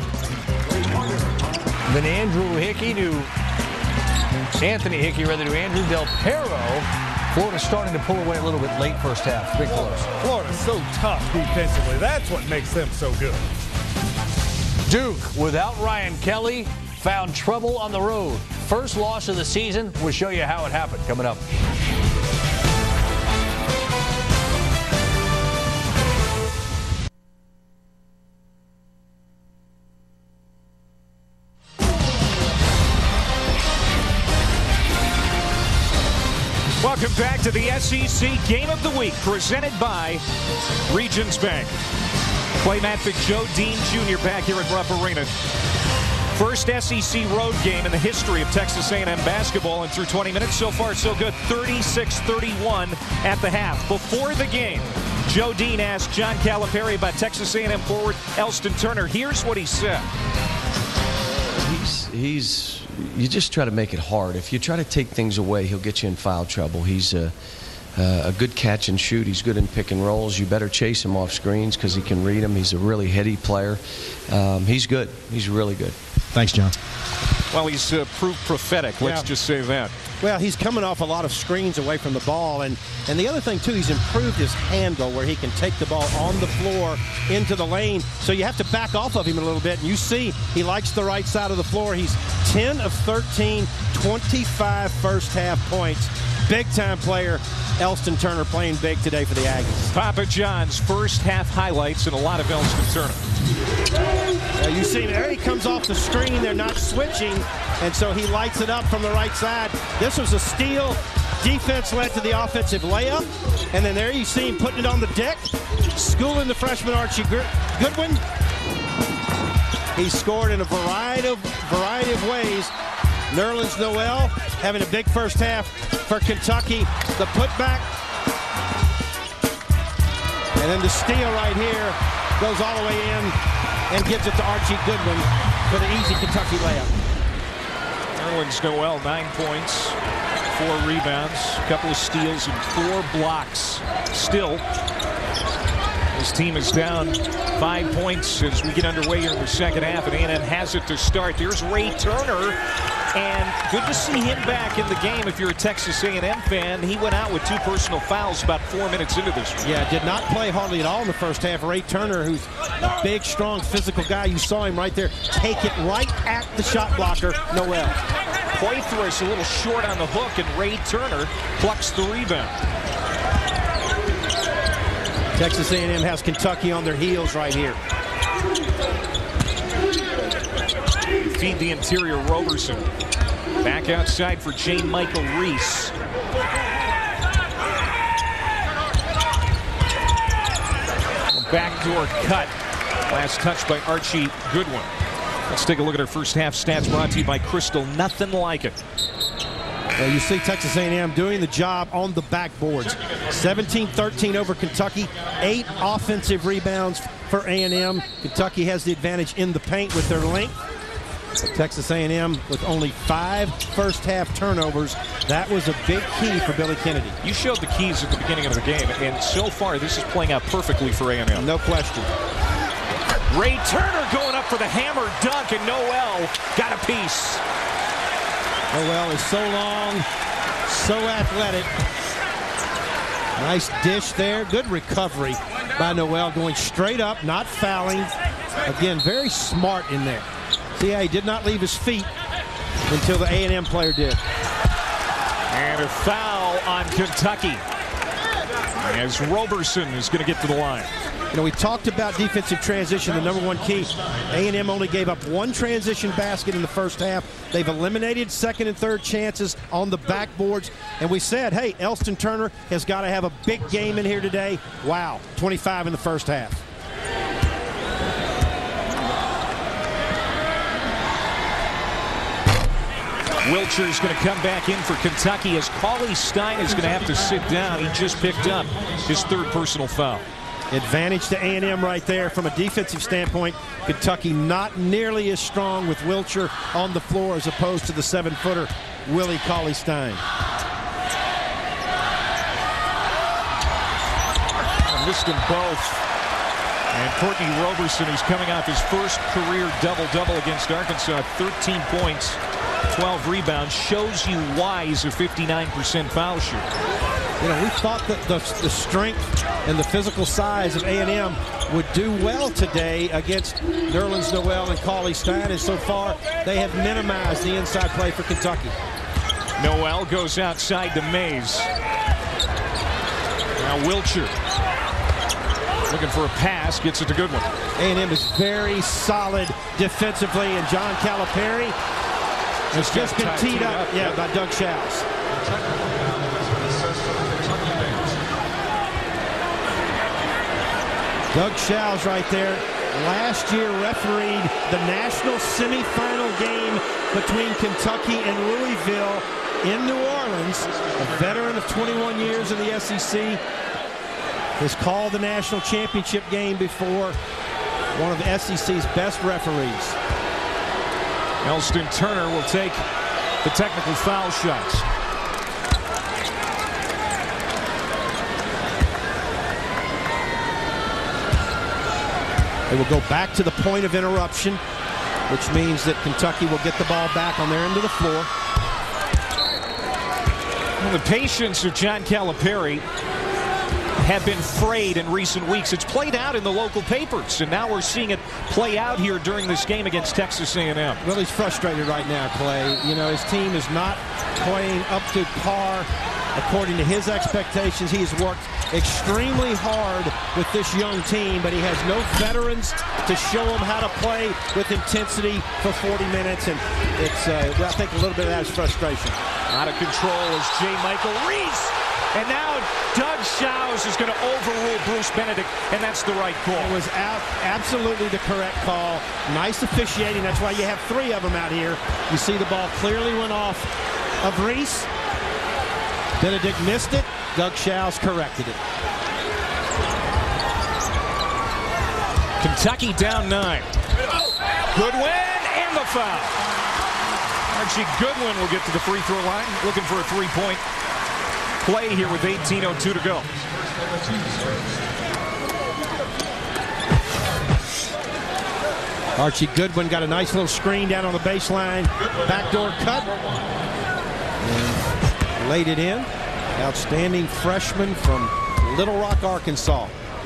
Then Andrew Hickey to Anthony Hickey, rather to Andrew Del Pero. Florida starting to pull away a little bit late first half. Big close. Florida's so tough defensively. That's what makes them so good. Duke, without Ryan Kelly, found trouble on the road. First loss of the season. We'll show you how it happened coming up. Welcome back to the S E C Game of the Week, presented by Regions Bank. Clay Matvick, Joe Dean Junior back here at Rupp Arena. First S E C road game in the history of Texas A and M basketball, and through twenty minutes, so far so good, thirty-six thirty-one at the half. Before the game, Joe Dean asked John Calipari about Texas A and M forward Elston Turner. Here's what he said. He's, he's, you just try to make it hard. If you try to take things away, he'll get you in foul trouble. He's a, uh, a good catch and shoot. He's good in pick and rolls. You better chase him off screens because he can read them. He's a really heady player. Um, he's good. He's really good. Thanks, John. Well, he's uh, proved prophetic. Let's yeah. just say that. Well, he's coming off a lot of screens away from the ball. And, and the other thing, too, he's improved his handle where he can take the ball on the floor into the lane. So you have to back off of him a little bit. And you see he likes the right side of the floor. He's ten of thirteen, twenty-five first half points. Big-time player, Elston Turner, playing big today for the Aggies. Papa John's first half highlights and a lot of Elston Turner. Uh, you see him there. He comes off the screen. They're not switching, and so he lights it up from the right side. This was a steal. Defense led to the offensive layup, and then there you see him putting it on the deck, schooling the freshman Archie Goodwin. He scored in a variety of variety of ways. Nerlens Noel having a big first half for Kentucky. The putback, and then the steal right here goes all the way in and gives it to Archie Goodwin for the easy Kentucky layup. Nerlens Noel, nine points, four rebounds, a couple of steals, and four blocks. Still, his team is down five points as we get underway here in the second half, and A and M has it to start. There's Ray Turner, and good to see him back in the game. If you're a Texas A and M fan, he went out with two personal fouls about four minutes into this one. Yeah, did not play hardly at all in the first half. Ray Turner, who's a big, strong, physical guy. You saw him right there take it right at the shot blocker, Noel. Poythress a little short on the hook, and Ray Turner plucks the rebound. Texas A and M has Kentucky on their heels right here. Feed the interior, Roberson. Back outside for J. Michael Reese. Backdoor cut. Last touch by Archie Goodwin. Let's take a look at our first half stats brought to you by Crystal. Nothing like it. Well, you see Texas A and M doing the job on the backboards. seventeen thirteen over Kentucky. Eight offensive rebounds for A and M. Kentucky has the advantage in the paint with their length. But Texas A and M with only five first half turnovers. That was a big key for Billy Kennedy. You showed the keys at the beginning of the game, and so far this is playing out perfectly for A and M. No question. Ray Turner going up for the hammer dunk, and Noel got a piece. Noel is so long, so athletic. Nice dish there. Good recovery by Noel, going straight up, not fouling. Again, very smart in there. See how he did not leave his feet until the A and M player did. And a foul on Kentucky. as Roberson is going to get to the line. You know, we talked about defensive transition, the number one key. A and M only gave up one transition basket in the first half. They've eliminated second and third chances on the backboards. And we said, hey, Elston Turner has got to have a big game in here today. Wow, twenty-five in the first half. Wilcher is going to come back in for Kentucky as Cauley Stein is going to have to sit down. He just picked up his third personal foul. Advantage to A and M right there. From a defensive standpoint, Kentucky not nearly as strong with Wilcher on the floor as opposed to the seven-footer Willie Cauley Stein. I missed them both. And Courtney Roberson, who's coming off his first career double-double against Arkansas, thirteen points, twelve rebounds, shows you why he's a fifty-nine percent foul shooter. You know, we thought that the, the strength and the physical size of A and M would do well today against Nerlens Noel and Cauley Stein, and so far they have minimized the inside play for Kentucky. Noel goes outside to Mays. Now Wilcher looking for a pass, gets it to Goodwin. A and M is very solid defensively, and John Calipari has just been teed up, up yeah, by Doug Shouse. Doug Shouse right there. Last year refereed the national semifinal game between Kentucky and Louisville in New Orleans. A veteran of twenty-one years in the S E C. Has called the national championship game before. One of the S E C's best referees. Elston Turner will take the technical foul shots. They will go back to the point of interruption, which means that Kentucky will get the ball back on their end of the floor. Well, the patience of John Calipari have been frayed in recent weeks. It's played out in the local papers, and now we're seeing it play out here during this game against Texas A and M. Well, he's frustrated right now, Clay. You know, his team is not playing up to par according to his expectations. He has worked extremely hard with this young team, but he has no veterans to show him how to play with intensity for forty minutes, and it's, uh, I think, a little bit of that is frustration. Out of control is J. Michael Reese. And now Doug Shouse is going to overrule Bruce Benedict, and that's the right call. It was out, absolutely the correct call. Nice officiating. That's why you have three of them out here. You see the ball clearly went off of Reese. Benedict missed it. Doug Shouse corrected it. Kentucky down nine. Goodwin and the foul. Archie Goodwin will get to the free throw line, looking for a three-point play here with eighteen oh two to go. Archie Goodwin got a nice little screen down on the baseline. Backdoor cut. And laid it in. Outstanding freshman from Little Rock, Arkansas.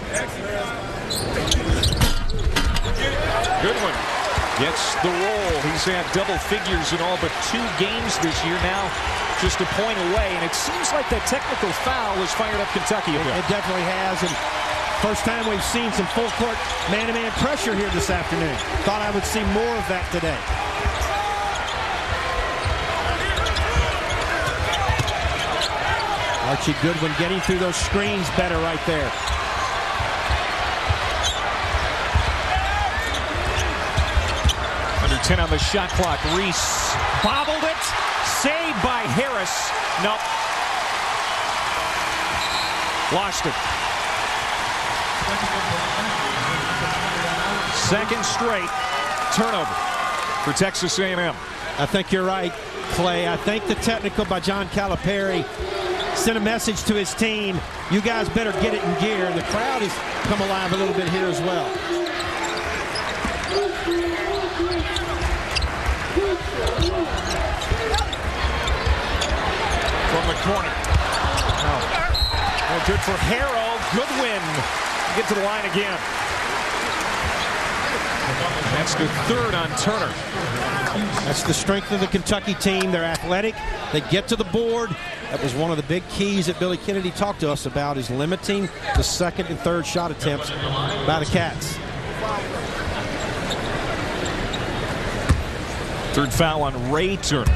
Goodwin gets the roll. He's had double figures in all but two games this year now. Just a point away, and it seems like that technical foul has fired up Kentucky a bit. It definitely has, and first time we've seen some full court man-to-man pressure here this afternoon. Thought I would see more of that today. Archie Goodwin getting through those screens better right there. Under ten on the shot clock. Reese bobbled it. Saved by Harris. Nope. Lost it. Second straight turnover for Texas A and M. I think you're right, Clay. I think the technical by John Calipari sent a message to his team. You guys better get it in gear. And the crowd has come alive a little bit here as well. From the corner. Oh. Well, good for Harrow. Goodwin. Get to the line again. That's the third on Turner. That's the strength of the Kentucky team. They're athletic. They get to the board. That was one of the big keys that Billy Kennedy talked to us about, is limiting the second and third shot attempts by the Cats. Third foul on Ray Turner.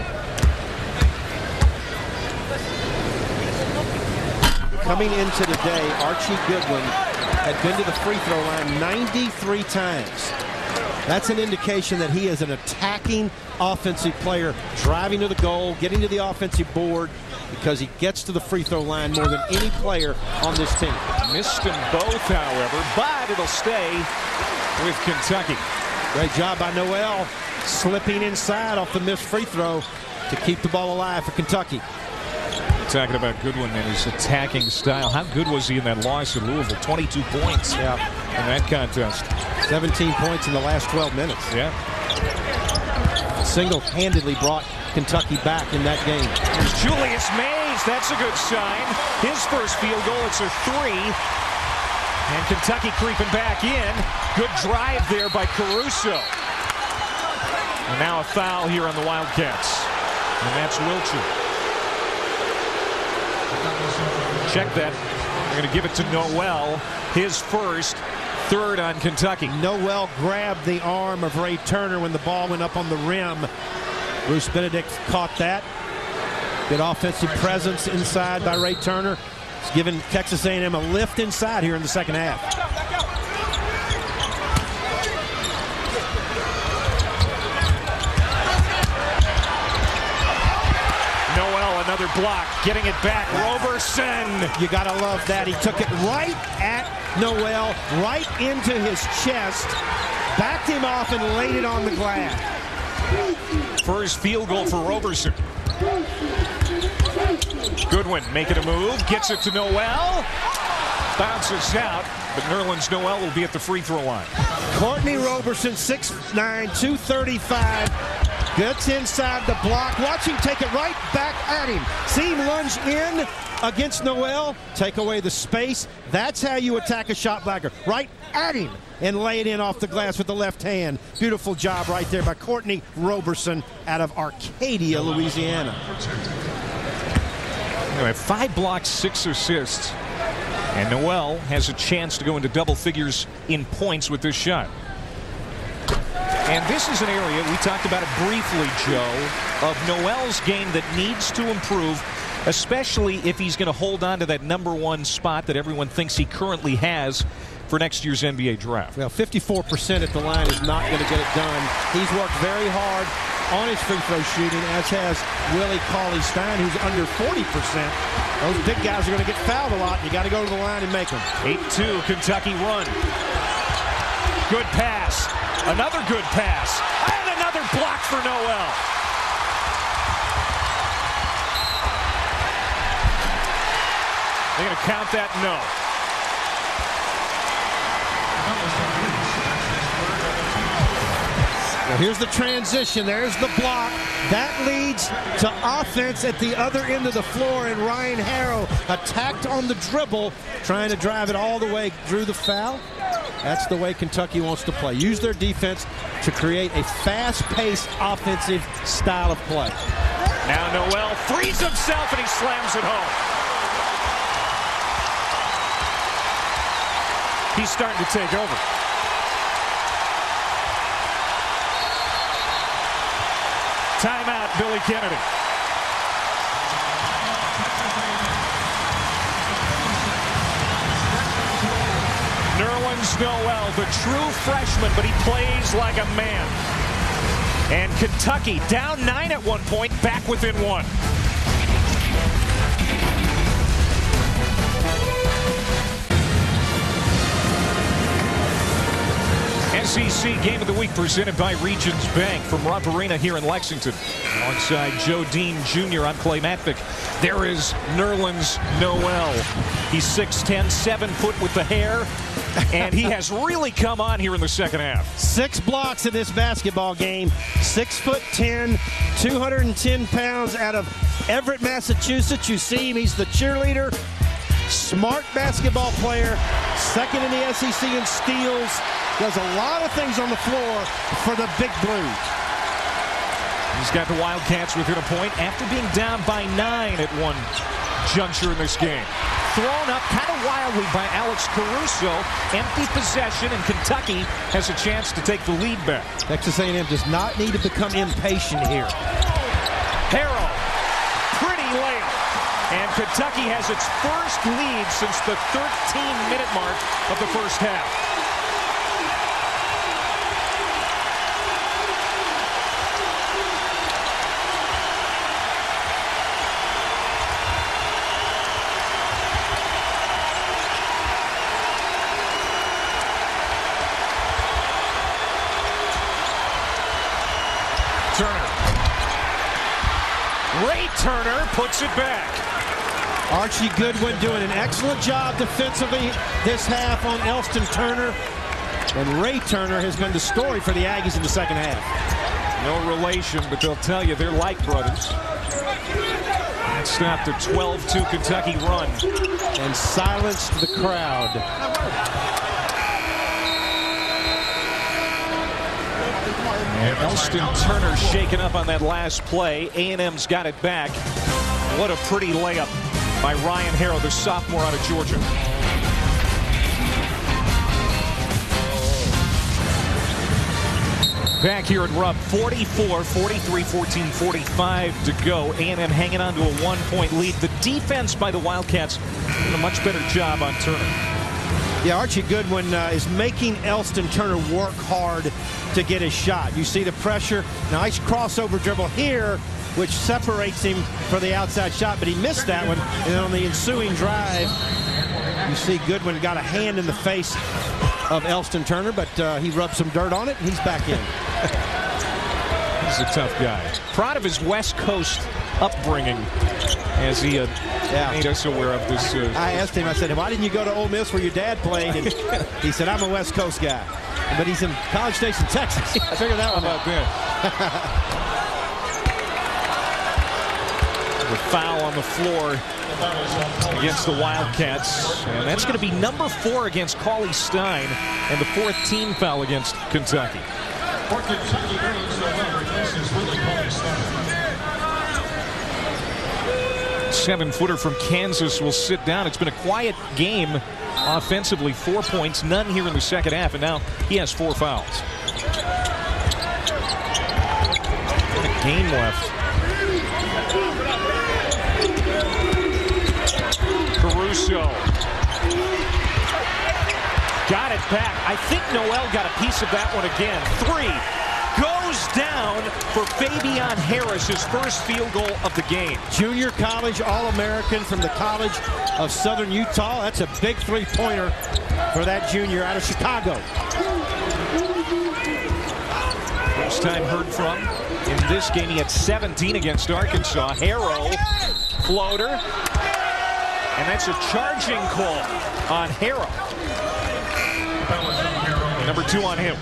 Coming into today, Archie Goodwin had been to the free throw line ninety-three times. That's an indication that he is an attacking offensive player, driving to the goal, getting to the offensive board, because he gets to the free throw line more than any player on this team. Missed them both, however, but it'll stay with Kentucky. Great job by Noel, slipping inside off the missed free throw to keep the ball alive for Kentucky. Talking about Goodwin and his attacking style. How good was he in that loss in Louisville? twenty-two points yeah. in that contest. seventeen points in the last twelve minutes. Yeah. Single-handedly brought Kentucky back in that game. There's Julius Mays. That's a good sign. His first field goal. It's a three. And Kentucky creeping back in. Good drive there by Caruso. And now a foul here on the Wildcats. And that's Wilcher. Check that. They're going to give it to Noel. His first, third on Kentucky. Noel grabbed the arm of Ray Turner when the ball went up on the rim. Bruce Benedict caught that. Good offensive presence inside by Ray Turner. It's given Texas A and M a lift inside here in the second half. Another block, getting it back. Roberson. You got to love that. He took it right at Noel, right into his chest, backed him off, and laid it on the glass. First field goal for Roberson. Goodwin making a move, gets it to Noel. Bounces out, but Nerlens Noel will be at the free throw line. Courtney Roberson, six nine, two thirty-five. Gets inside the block. Watch him take it right back at him. See him lunge in against Noel. Take away the space. That's how you attack a shot blocker. Right at him and lay it in off the glass with the left hand. Beautiful job right there by Courtney Roberson out of Arcadia, Louisiana. Anyway, five blocks, six assists. And Noel has a chance to go into double figures in points with this shot. And this is an area, we talked about it briefly, Joe, of Noel's game that needs to improve, especially if he's going to hold on to that number one spot that everyone thinks he currently has for next year's N B A draft. Well, fifty-four percent at the line is not going to get it done. He's worked very hard on his free throw shooting, as has Willie Cauley-Stein, who's under forty percent. Those big guys are going to get fouled a lot. You got to go to the line and make them. eight two, Kentucky run. Good pass. Another good pass. And another block for Noel. They're going to count that? No. Well, here's the transition. There's the block. That leads to offense at the other end of the floor, and Ryan Harrow attacked on the dribble, trying to drive it all the way, drew the foul. That's the way Kentucky wants to play. Use their defense to create a fast-paced offensive style of play. Now Noel frees himself and he slams it home. He's starting to take over. Timeout, Billy Kennedy. Nerlens Noel, the true freshman, but he plays like a man. And Kentucky down nine at one point, back within one. S E C Game of the Week presented by Regions Bank from Rupp Arena here in Lexington. Alongside Joe Dean Junior, I'm Clay Matvick. There is Nerlens Noel. He's six ten, seven foot with the hair, and he has really come on here in the second half. Six blocks in this basketball game. Six foot ten, two hundred ten pounds out of Everett, Massachusetts. You see him, he's the cheerleader. Smart basketball player, second in the S E C in steals. does a lot of things on the floor for the Big Blues. He's got the Wildcats within a point after being down by nine at one juncture in this game. Thrown up kind of wildly by Alex Caruso. Empty possession, and Kentucky has a chance to take the lead back. Texas A and M does not need to become impatient here. Harrell, pretty late. And Kentucky has its first lead since the thirteen minute mark of the first half. Turner. Ray Turner puts it back. Archie Goodwin doing an excellent job defensively this half on Elston Turner. And Ray Turner has been the story for the Aggies in the second half. No relation, but they'll tell you they're like brothers. That stopped a twelve two Kentucky run. And silenced the crowd. And Elston Turner shaken up on that last play. A and M's got it back. What a pretty layup by Ryan Harrell, the sophomore out of Georgia. Back here at Rupp, forty-four forty-three, fourteen forty-five to go. A and M hanging on to a one-point lead. The defense by the Wildcats doing a much better job on Turner. Yeah, Archie Goodwin uh, is making Elston Turner work hard to get his shot. You see the pressure. Nice crossover dribble here, which separates him for the outside shot, but he missed that one. And on the ensuing drive, you see Goodwin got a hand in the face of Elston Turner, but uh, he rubbed some dirt on it, and he's back in. He's a tough guy. Proud of his West Coast upbringing, as he uh, yeah. made us aware of this. Uh, I asked him, I said, why didn't you go to Ole Miss where your dad played? And he said, I'm a West Coast guy. But he's in College Station, Texas. I figured that one out. The foul on the floor against the Wildcats. And that's going to be number four against Cauley Stein, and the fourth team foul against Kentucky. For Kentucky, this is really Cauley Stein. Seven-footer from Kansas will sit down. It's been a quiet game offensively. Four points, none here in the second half, and now he has four fouls. A game left. Caruso. Got it back. I think Noel got a piece of that one again. Three. Goes down for Fabian Harris, his first field goal of the game. Junior college All-American from the College of Southern Utah. That's a big three-pointer for that junior out of Chicago. First time heard from in this game. He had seventeen against Arkansas. Harrow, floater. And that's a charging call on Harrow. Number two on him.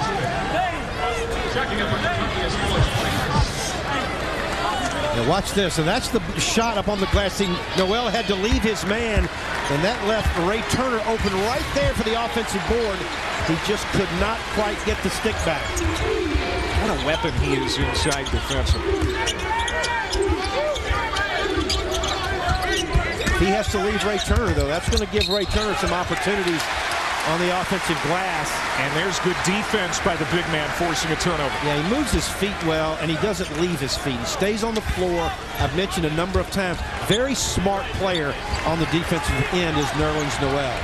Now watch this, and that's the shot up on the glass. See, Noel had to leave his man, and that left Ray Turner open right there for the offensive board. He just could not quite get the stick back. What a weapon he is inside defensively. He has to leave Ray Turner, though. That's going to give Ray Turner some opportunities on the offensive glass. And there's good defense by the big man forcing a turnover. Yeah, he moves his feet well, and he doesn't leave his feet. He stays on the floor. I've mentioned a number of times. Very smart player on the defensive end is Nerlens Noel.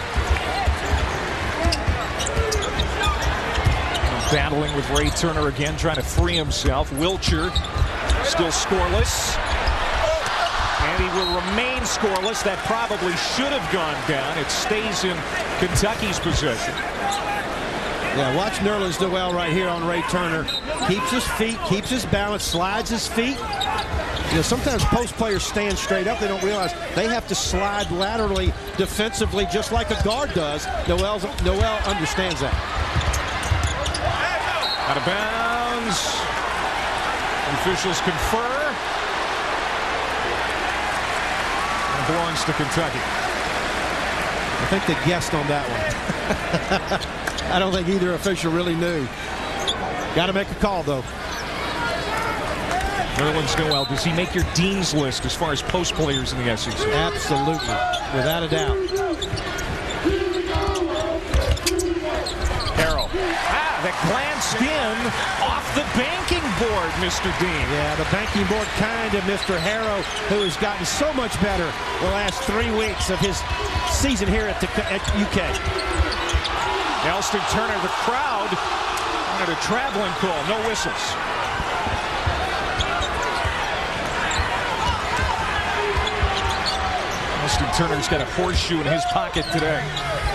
Battling with Ray Turner again, trying to free himself. Wilcher still scoreless. And he will remain scoreless. That probably should have gone down. It stays in Kentucky's possession. Yeah, watch Nerlens Noel right here on Ray Turner. Keeps his feet, keeps his balance, slides his feet. You know, sometimes post players stand straight up. They don't realize they have to slide laterally defensively just like a guard does. Noel's, Noel understands that. Out of bounds. Officials confer. And belongs to Kentucky. I think they guessed on that one. I don't think either official really knew. Got to make a call, though. Nerlens Noel, does he make your dean's list as far as post players in the S E C? Absolutely, without a doubt. Harrell. Ah, that glanced in off the banking board, Mister Dean. Yeah, the banking board kind of Mister Harrell, who has gotten so much better the last three weeks of his season here at, the, at U K. Elston Turner, the crowd wanted a traveling call, no whistles. Elston Turner's got a horseshoe in his pocket today.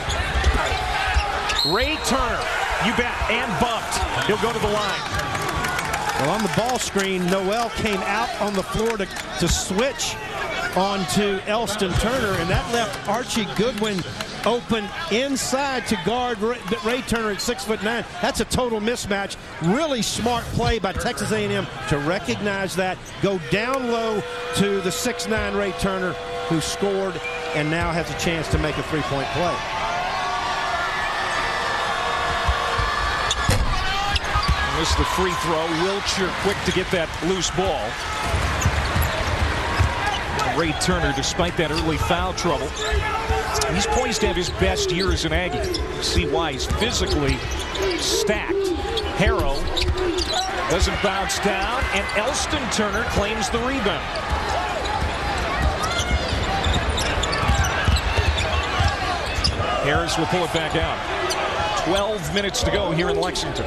Ray Turner, you bet, and bumped. He'll go to the line. Well, on the ball screen, Noel came out on the floor to, to switch onto Elston Turner, and that left Archie Goodwin open inside to guard Ray, Ray Turner at six foot nine. That's a total mismatch. Really smart play by Texas A and M to recognize that, go down low to the six nine Ray Turner, who scored and now has a chance to make a three-point play. Missed the free throw. Wiltshire quick to get that loose ball. Ray Turner, despite that early foul trouble, he's poised to have his best year as an Aggie. You see why. He's physically stacked. Harrow doesn't bounce down, and Elston Turner claims the rebound. Harris will pull it back out. twelve minutes to go here in Lexington.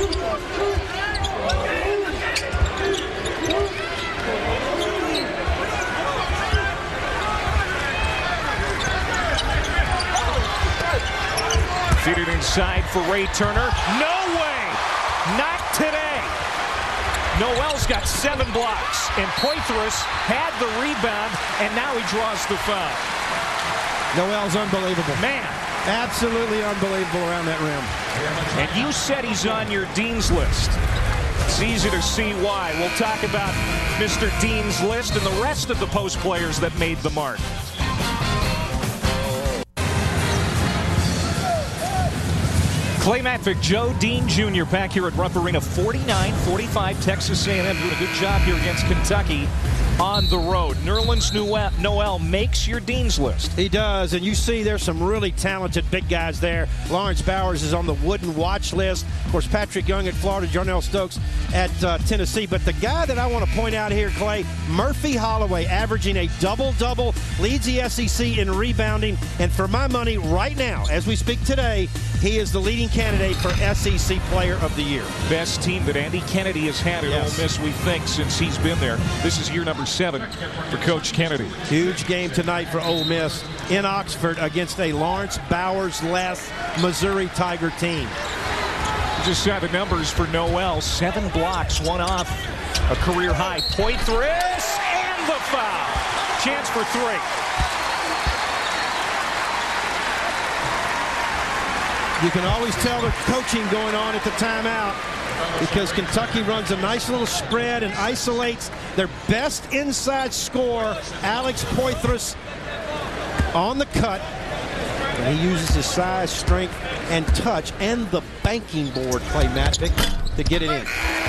Feed it inside for Ray Turner. No way! Not today. Noel's got seven blocks, and Poitras had the rebound, and now he draws the foul. Noel's unbelievable. Man. Absolutely unbelievable around that rim. And you said he's on your Dean's list. It's easy to see why. We'll talk about Mister Dean's list and the rest of the post players that made the mark. Clay Matvick, Joe Dean Junior back here at Rupp Arena. forty-nine forty-five Texas A and M doing a good job here against Kentucky on the road. Nerlens Noel makes your Dean's list. He does, and you see there's some really talented big guys there. Lawrence Bowers is on the Wooden watch list. Of course, Patrick Young at Florida, Jarnell Stokes at uh, Tennessee. But the guy that I want to point out here, Clay, Murphy Holloway, averaging a double-double, leads the S E C in rebounding. And for my money right now, as we speak today, he is the leading candidate for S E C Player of the Year. Best team that Andy Kennedy has had at yes. Ole Miss, we think, since he's been there. This is year number seven for Coach Kennedy. Huge game tonight for Ole Miss in Oxford against a Lawrence Bowers-less Missouri Tiger team. You just saw the numbers for Noel. Seven blocks, one off a career high. Poitras and the foul. Chance for three. You can always tell the coaching going on at the timeout because Kentucky runs a nice little spread and isolates their best inside scorer, Alex Poitras, on the cut. And he uses his size, strength, and touch, and the banking board, Clay Matvick, to get it in.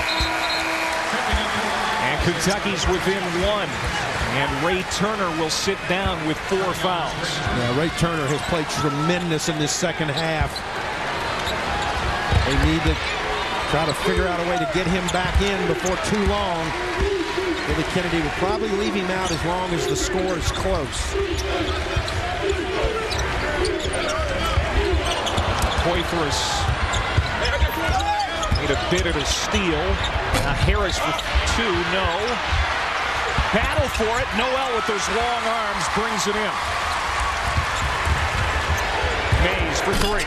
And Kentucky's within one. And Ray Turner will sit down with four fouls. Yeah, Ray Turner has played tremendous in this second half. They need to try to figure out a way to get him back in before too long. Billy Kennedy will probably leave him out as long as the score is close. Poitras need a bit of a steal. Now Harris for two, no. Battle for it. Noel with those long arms brings it in. Mays for three.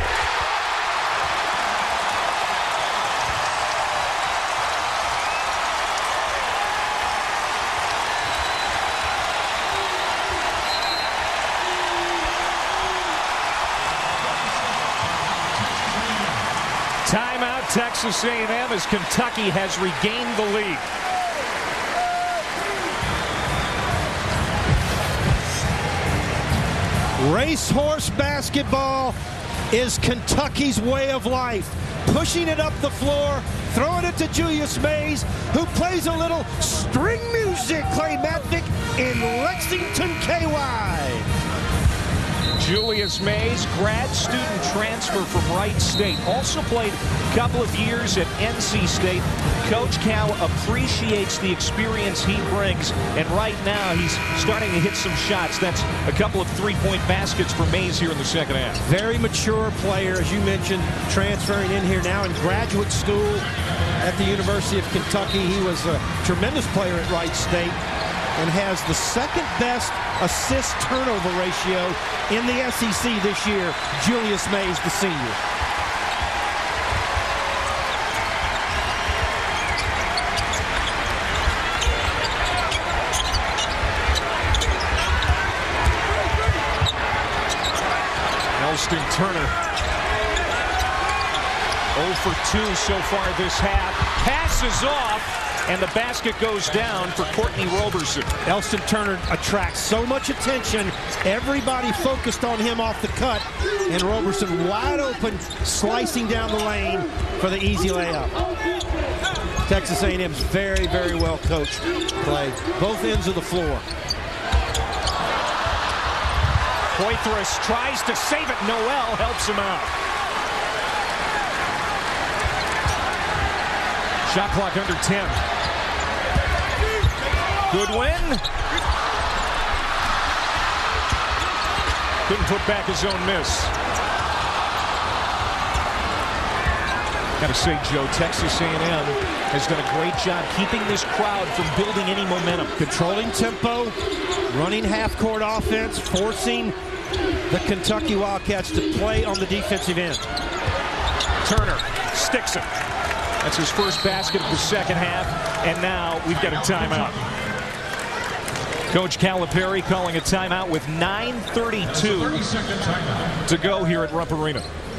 Timeout, Texas A and M, as Kentucky has regained the lead. Racehorse basketball is Kentucky's way of life. Pushing it up the floor, throwing it to Julius Mays, who plays a little string music, Clay Matvick, in Lexington, K Y. Julius Mays, grad student transfer from Wright State. Also played a couple of years at N C State. Coach Cal appreciates the experience he brings, and right now he's starting to hit some shots. That's a couple of three-point baskets for Mays here in the second half. Very mature player, as you mentioned, transferring in here now in graduate school at the University of Kentucky. He was a tremendous player at Wright State and has the second best assist turnover ratio in the S E C this year. Julius Mays, the senior. Elston Turner, oh for two so far this half. Passes off, and the basket goes down for Courtney Roberson. Elston Turner attracts so much attention. Everybody focused on him off the cut, and Roberson wide open, slicing down the lane for the easy layup. Texas A and M's very, very well coached play. Both ends of the floor. Poitras tries to save it. Noel helps him out. Shot clock under ten. Goodwin. Couldn't put back his own miss. Got to say, Joe, Texas A and M has done a great job keeping this crowd from building any momentum. Controlling tempo, running half-court offense, forcing the Kentucky Wildcats to play on the defensive end. Turner sticks it. That's his first basket of the second half, and now we've got a timeout. Coach Calipari calling a timeout with nine thirty-two to go here at Rupp Arena.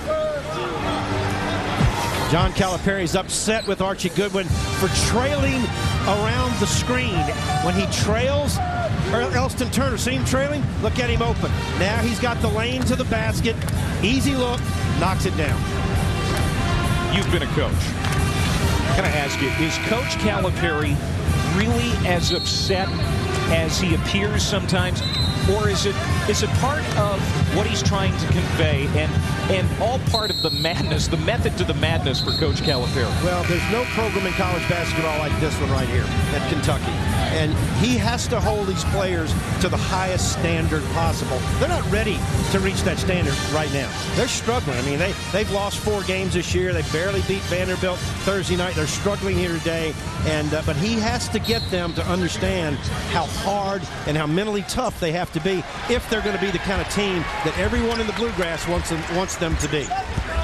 John Calipari's upset with Archie Goodwin for trailing around the screen. When he trails, Elston Turner, see him trailing? Look at him open. Now he's got the lane to the basket. Easy look, knocks it down. You've been a coach. Can I ask you, is Coach Calipari really as upset as he appears sometimes? Or is it is it part of what he's trying to convey and and all part of the madness, the method to the madness for Coach Calipari? Well, there's no program in college basketball like this one right here at Kentucky. And he has to hold these players to the highest standard possible. They're not ready to reach that standard right now. They're struggling. I mean, they, they've lost four games this year. They barely beat Vanderbilt Thursday night. They're struggling here today. And uh, but he has to get them to understand how hard and how mentally tough they have to be if they're going to be the kind of team that everyone in the Bluegrass wants them, wants them to be.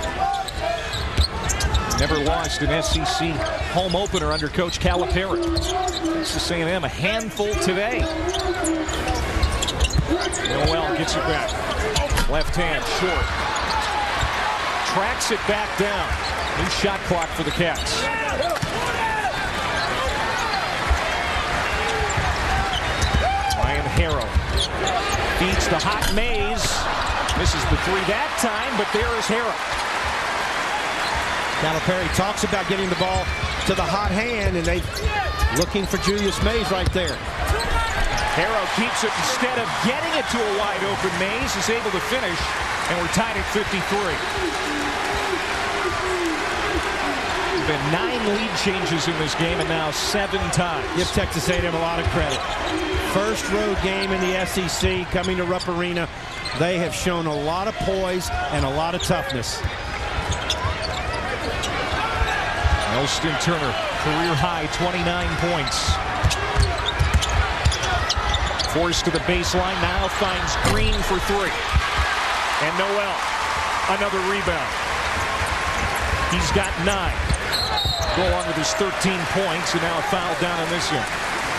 Never lost an S E C home opener under Coach Calipari. Texas A and M a handful today. Noel gets it back. Left hand, short. Tracks it back down. New shot clock for the Cats. Ryan Harrow feeds the hot Mays. Misses the three that time, but there is Harrow. Calipari talks about getting the ball to the hot hand, and they looking for Julius Mays right there. Harrow keeps it instead of getting it to a wide open. Mays is able to finish, and we're tied at fifty-three. There's been nine lead changes in this game, and now seven times. Give Texas A and M a lot of credit. First road game in the S E C coming to Rupp Arena. They have shown a lot of poise and a lot of toughness. Elston Turner, career high twenty-nine points. Forced to the baseline, now finds Green for three. And Noel, another rebound. He's got nine. Go along with his thirteen points, and now a foul down on this one.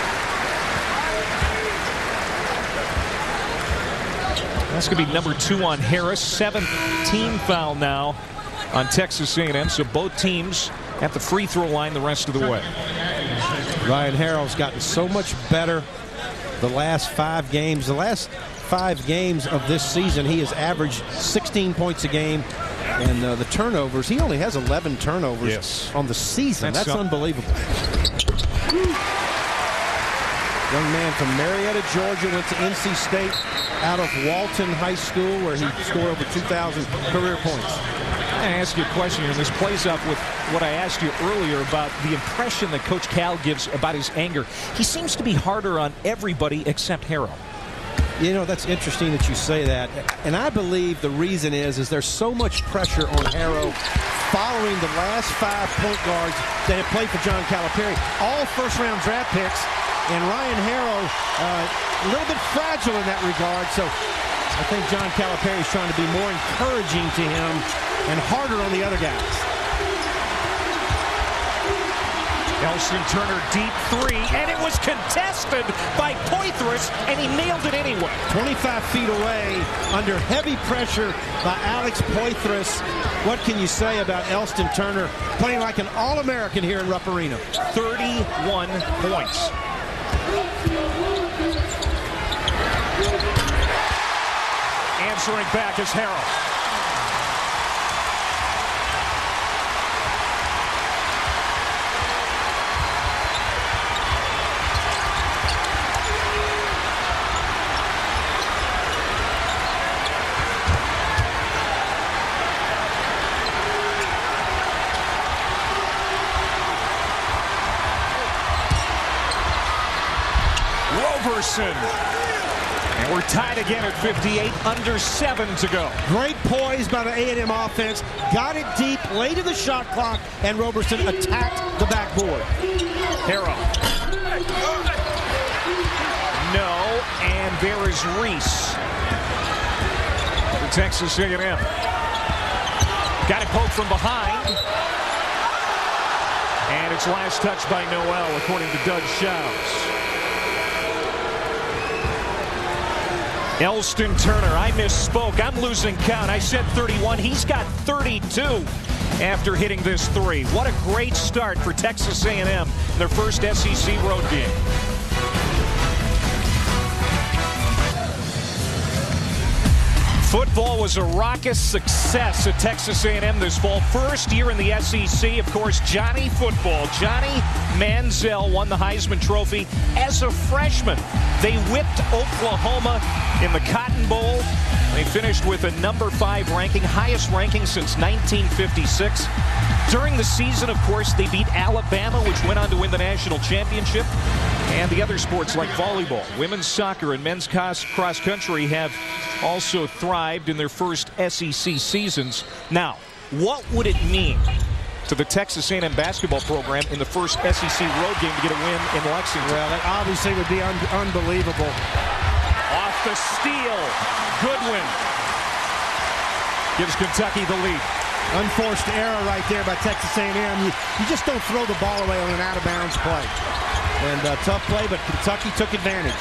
That's going to be number two on Harris. Seventh team foul now on Texas A and M, so both teams at the free throw line the rest of the way. Ryan Harrell's gotten so much better the last five games. The last five games of this season, he has averaged sixteen points a game, And uh, the turnovers, he only has eleven turnovers yes. on the season. That's, That's unbelievable. Young man from Marietta, Georgia, went to N C State out of Walton High School, where he scored over two thousand career points. I ask you a question here, and this plays up with what I asked you earlier about the impression that Coach Cal gives about his anger. He seems to be harder on everybody except Harrell. You know, that's interesting that you say that. And I believe the reason is, is there's so much pressure on Harrow following the last five point guards that have played for John Calipari. All first-round draft picks. And Ryan Harrow, uh, a little bit fragile in that regard. So I think John Calipari is trying to be more encouraging to him and harder on the other guys. Elston Turner, deep three, and it was contested by Poythress, and he nailed it anyway. twenty-five feet away, under heavy pressure by Alex Poythress. What can you say about Elston Turner playing like an All-American here in Rupp Arena? thirty-one points. Answering back is Harrell. Roberson. And we're tied again at fifty-eight, under seven to go. Great poise by the A and M offense. Got it deep, late in the shot clock, and Roberson attacked the backboard. Harrell. No, and there is Reese. For Texas A and M. Got it poked from behind. And it's last touched by Noel, according to Doug Shouse. Elston Turner, I misspoke. I'm losing count. I said thirty-one. He's got thirty-two after hitting this three. What a great start for Texas A and M in their first S E C road game. Football was a raucous success at Texas A and M this fall. First year in the S E C, of course, Johnny Football. Johnny Manziel won the Heisman Trophy as a freshman. They whipped Oklahoma in the Cotton Bowl. They finished with a number five ranking, highest ranking since nineteen fifty-six. During the season, of course, they beat Alabama, which went on to win the national championship. And the other sports like volleyball, women's soccer, and men's cross country have also thrived in their first S E C seasons. Now, what would it mean to the Texas A and M basketball program in the first S E C road game to get a win in Lexington? Well, that obviously would be un unbelievable. Off the steal, Goodwin gives Kentucky the lead. Unforced error right there by Texas A and M. You, you just don't throw the ball away on an out-of-bounds play. And uh, tough play, but Kentucky took advantage.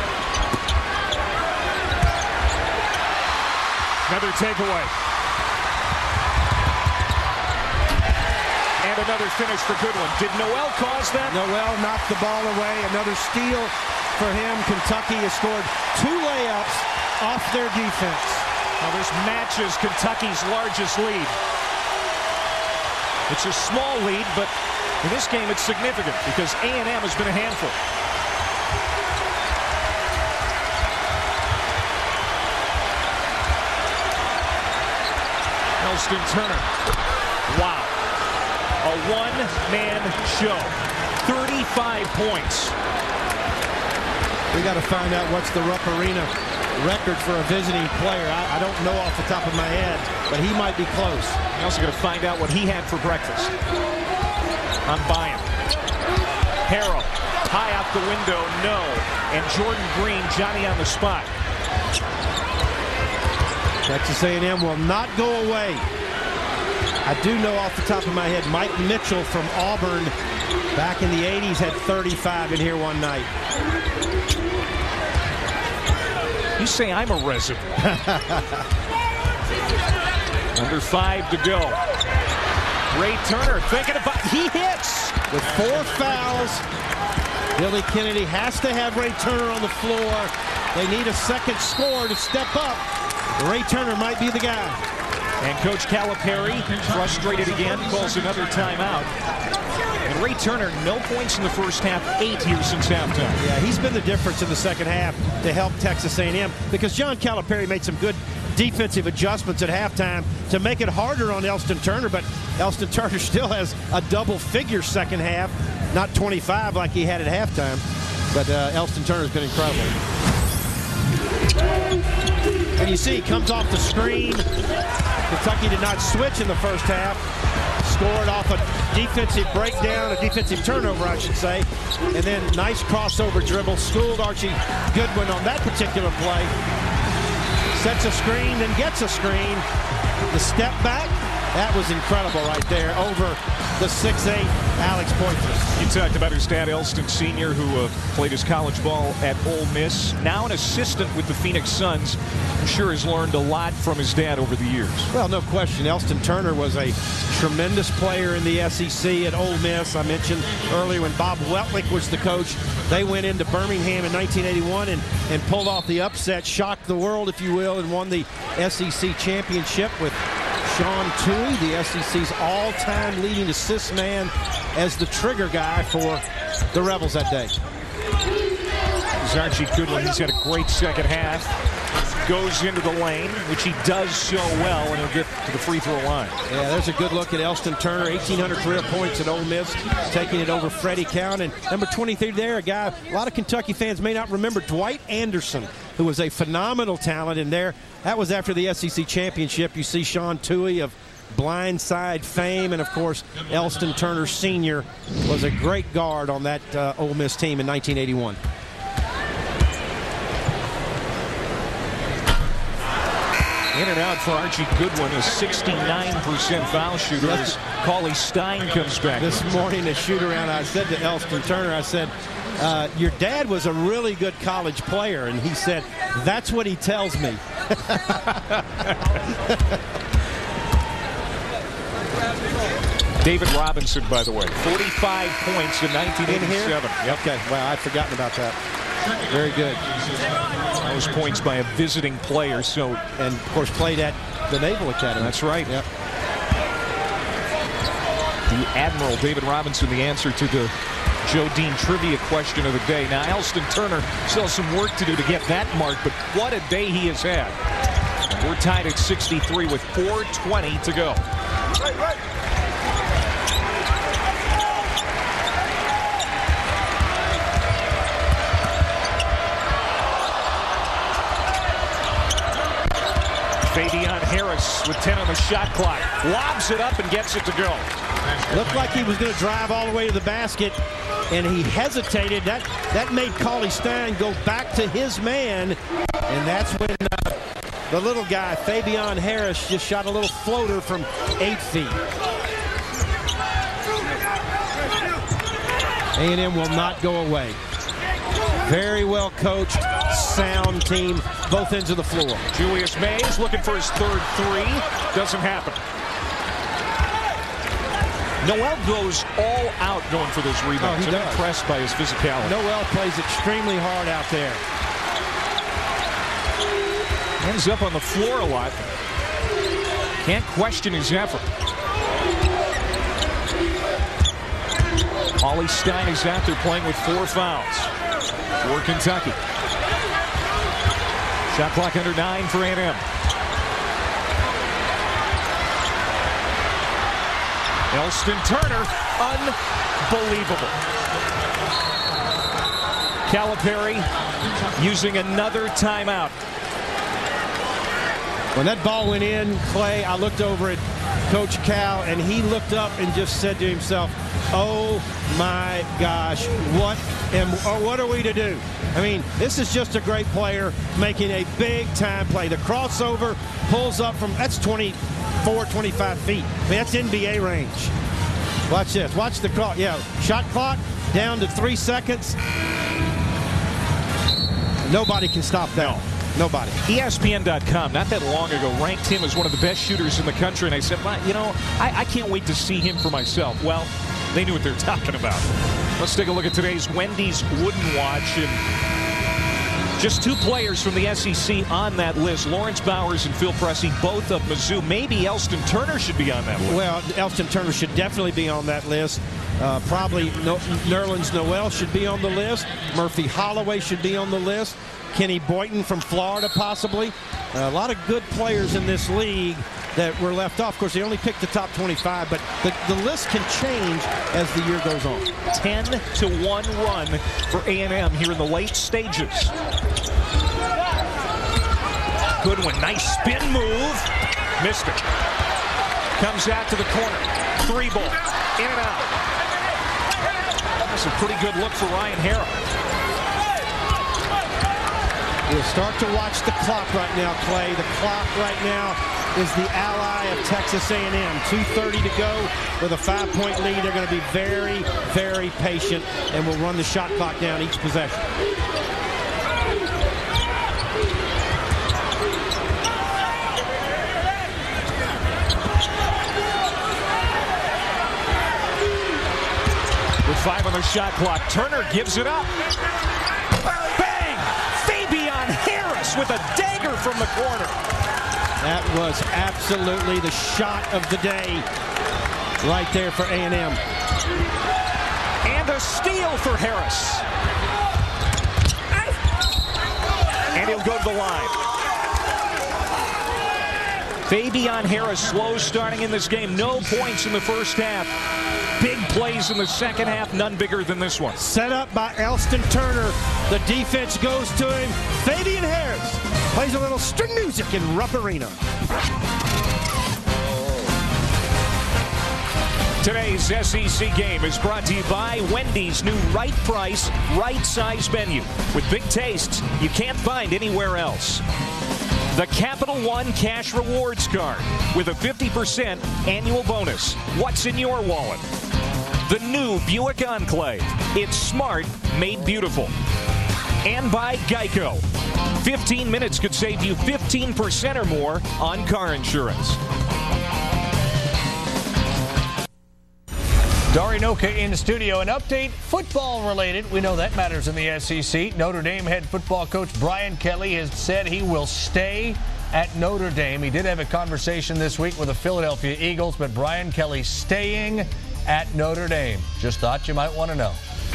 Another takeaway. And another finish for Goodwin. Did Noel cause that? Noel knocked the ball away. Another steal for him. Kentucky has scored two layups off their defense. Now this matches Kentucky's largest lead. It's a small lead, but in this game it's significant because A and M has been a handful. Elston Turner. Wow. A one-man show. thirty-five points. We got to find out what's the Rupp Arena record for a visiting player. I, I don't know off the top of my head, but he might be close. We're also going to find out what he had for breakfast. I'm buying. Harrell, high out the window, no. And Jordan Green, Johnny on the spot. Texas A and M will not go away. I do know off the top of my head, Mike Mitchell from Auburn back in the eighties had thirty-five in here one night. You say I'm a resident. Under five to go. Ray Turner thinking about, he hits. With four fouls, Billy Kennedy has to have Ray Turner on the floor. They need a second score to step up. Ray Turner might be the guy. And Coach Calipari, frustrated again, calls another timeout. And Ray Turner, no points in the first half, eight here since halftime. Yeah, he's been the difference in the second half to help Texas A and M because John Calipari made some good defensive adjustments at halftime to make it harder on Elston Turner, but Elston Turner still has a double-figure second half, not twenty-five like he had at halftime, but uh, Elston Turner's been incredible. And you see, he comes off the screen. Kentucky did not switch in the first half. Scored off a defensive breakdown, a defensive turnover, I should say. And then nice crossover dribble. Schooled Archie Goodwin on that particular play. Sets a screen, then gets a screen. The step back, that was incredible right there over the six eight Alex Poitras. You talked about his dad, Elston Senior, who uh, played his college ball at Ole Miss. Now an assistant with the Phoenix Suns. I'm sure has learned a lot from his dad over the years. Well, no question. Elston Turner was a tremendous player in the S E C at Ole Miss. I mentioned earlier when Bob Weltlich was the coach, they went into Birmingham in nineteen eighty-one and, and pulled off the upset, shocked the world, if you will, and won the S E C championship with Sean Tuohy, the S E C's all-time leading assist man, as the trigger guy for the Rebels that day. Archie Goodwin, he's had a great second half. Goes into the lane, which he does so well, and he'll get to the free throw line. Yeah, there's a good look at Elston Turner, eighteen hundred career points at Ole Miss, taking it over Freddie Cowan. And number twenty-three there, a guy a lot of Kentucky fans may not remember, Dwight Anderson, who was a phenomenal talent in there. That was after the S E C championship. You see Sean Tuohy of Blindside fame, and of course Elston Turner Senior was a great guard on that uh, Ole Miss team in nineteen eighty-one. In and out for Archie Goodwin, a sixty-nine percent foul shooter as Cauley Stein comes back. This morning, a shoot around, I said to Elston Turner, I said, uh, your dad was a really good college player, and he said, that's what he tells me. David Robinson, by the way, forty-five points in nineteen eighty-seven. In yep. Okay, well, I'd forgotten about that. Very good. Those points by a visiting player, so and of course played at the Naval Academy. That's right. Yep. The Admiral, David Robinson, the answer to the Joe Dean trivia question of the day. Now, Elston Turner still has some work to do to get that mark, but what a day he has had. And we're tied at sixty-three with four twenty to go. Right, right. Fabian Harris with ten on the shot clock. Lobs it up and gets it to go. Looked like he was going to drive all the way to the basket, and he hesitated. That that made Cauley Stein go back to his man, and that's when uh, the little guy, Fabian Harris, just shot a little floater from eight feet. A and M will not go away. Very well coached, sound team, both ends of the floor. Julius Mays looking for his third three. Doesn't happen. Noel goes all out going for those rebounds. Oh, I'm impressed by his physicality. Noel plays extremely hard out there. Ends up on the floor a lot. Can't question his effort. Cauley Stein is out there playing with four fouls for Kentucky. Shot clock under nine for A and M. Elston Turner, unbelievable. Calipari using another timeout. When that ball went in, Clay, I looked over at Coach Cal, and he looked up and just said to himself, oh my gosh, what am, or what are we to do? I mean, this is just a great player making a big time play. The crossover pulls up from, that's twenty-four, twenty-five feet. I mean, that's N B A range. Watch this. Watch the clock. Yeah, shot clock down to three seconds. Nobody can stop that. No. Nobody. E S P N dot com, not that long ago, ranked him as one of the best shooters in the country. And I said, well, you know, I, I can't wait to see him for myself. Well, they knew what they're talking about. Let's take a look at today's Wendy's Wooden Watch. And Just two players from the S E C on that list, Lawrence Bowers and Phil Pressey, both of Mizzou. Maybe Elston Turner should be on that list. Well, Elston Turner should definitely be on that list. Uh, probably no Nerlens Noel should be on the list. Murphy Holloway should be on the list. Kenny Boynton from Florida, possibly. Uh, a lot of good players in this league that were left off. Of course, they only picked the top twenty-five, but the, the list can change as the year goes on. ten to one run for A and M here in the late stages. Goodwin, nice spin move. Missed it. Comes out to the corner. Three ball. In and out. That's a pretty good look for Ryan Harrow. We'll start to watch the clock right now, Clay. The clock right now is the ally of Texas A and M. two thirty to go with a five-point lead. They're going to be very, very patient and will run the shot clock down each possession. With five on the shot clock, Turner gives it up. With a dagger from the corner. That was absolutely the shot of the day right there for A and M. And a steal for Harris. And he'll go to the line. Fabian Harris slow starting in this game. No points in the first half. Big plays in the second half, none bigger than this one. Set up by Elston Turner. The defense goes to him. Fabian Harris plays a little string music in Rupp Arena. Today's S E C game is brought to you by Wendy's new right price, right size menu. With big tastes you can't find anywhere else. The Capital One Cash Rewards Card with a fifty percent annual bonus. What's in your wallet? The new Buick Enclave. It's smart, made beautiful. And by Geico. fifteen minutes could save you fifteen percent or more on car insurance. Dari Nowkhah in the studio. An update football related. We know that matters in the S E C. Notre Dame head football coach Brian Kelly has said he will stay at Notre Dame. He did have a conversation this week with the Philadelphia Eagles, but Brian Kelly staying at Notre Dame. Just thought you might want to know.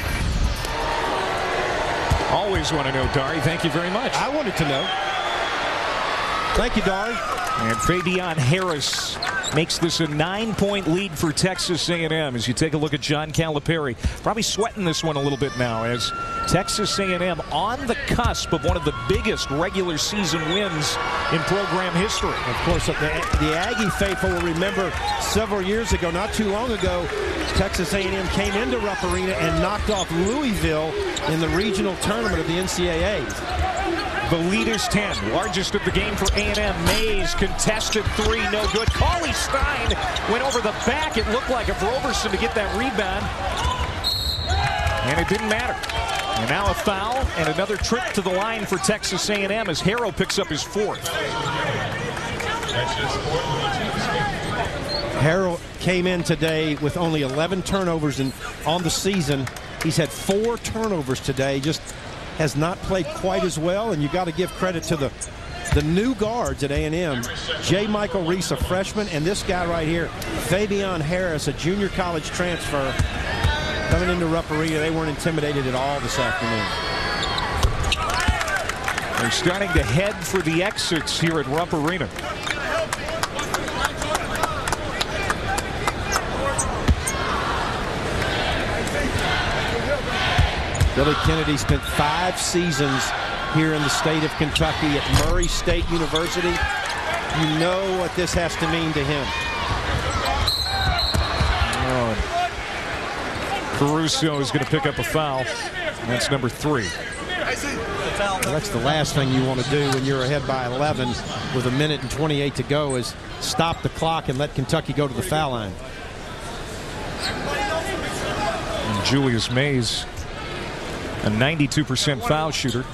Always want to know, Dari. Thank you very much. I wanted to know. Thank you, Dari. And Fabian Harris makes this a nine-point lead for Texas A and M as you take a look at John Calipari. Probably sweating this one a little bit now as Texas A and M on the cusp of one of the biggest regular season wins in program history. Of course, the, the Aggie faithful will remember several years ago, not too long ago, Texas A and M came into Rupp Arena and knocked off Louisville in the regional tournament of the N C double A. The lead is ten. Largest of the game for A and M. Mays contested three, no good. Cauley Stein went over the back. It looked like it for Roberson to get that rebound. And it didn't matter. And now a foul and another trip to the line for Texas A and M as Harrow picks up his fourth. Harrow came in today with only eleven turnovers in, on the season. He's had four turnovers today. Just has not played quite as well, and you got to give credit to the the new guards at A and M. J. Michael Reese, a freshman, and this guy right here, Fabian Harris, a junior college transfer, coming into Rupp Arena. They weren't intimidated at all this afternoon. They're starting to head for the exits here at Rupp Arena. Billy Kennedy spent five seasons here in the state of Kentucky at Murray State University. You know what this has to mean to him. Oh, Caruso is going to pick up a foul. That's number three. Well, that's the last thing you want to do when you're ahead by eleven with a minute and twenty-eight to go is stop the clock and let Kentucky go to the foul line. And Julius Mays, a ninety-two percent foul shooter.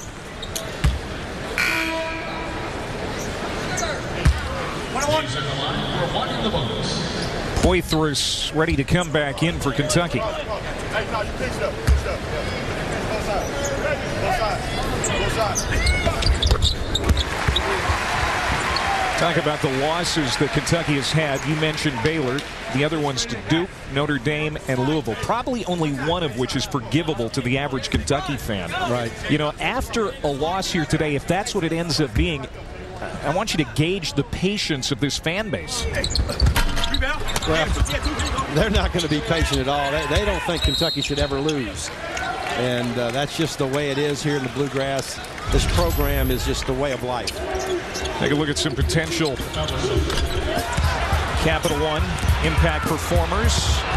Poythress ready to come back in for Kentucky. Talk about the losses that Kentucky has had. You mentioned Baylor. The other ones to Duke, Notre Dame, and Louisville. Probably only one of which is forgivable to the average Kentucky fan. Right. You know, after a loss here today, if that's what it ends up being, I want you to gauge the patience of this fan base. Well, they're not going to be patient at all. They, they don't think Kentucky should ever lose. And uh, that's just the way it is here in the Bluegrass. This program is just the way of life. Take a look at some potential Capital One Impact performers.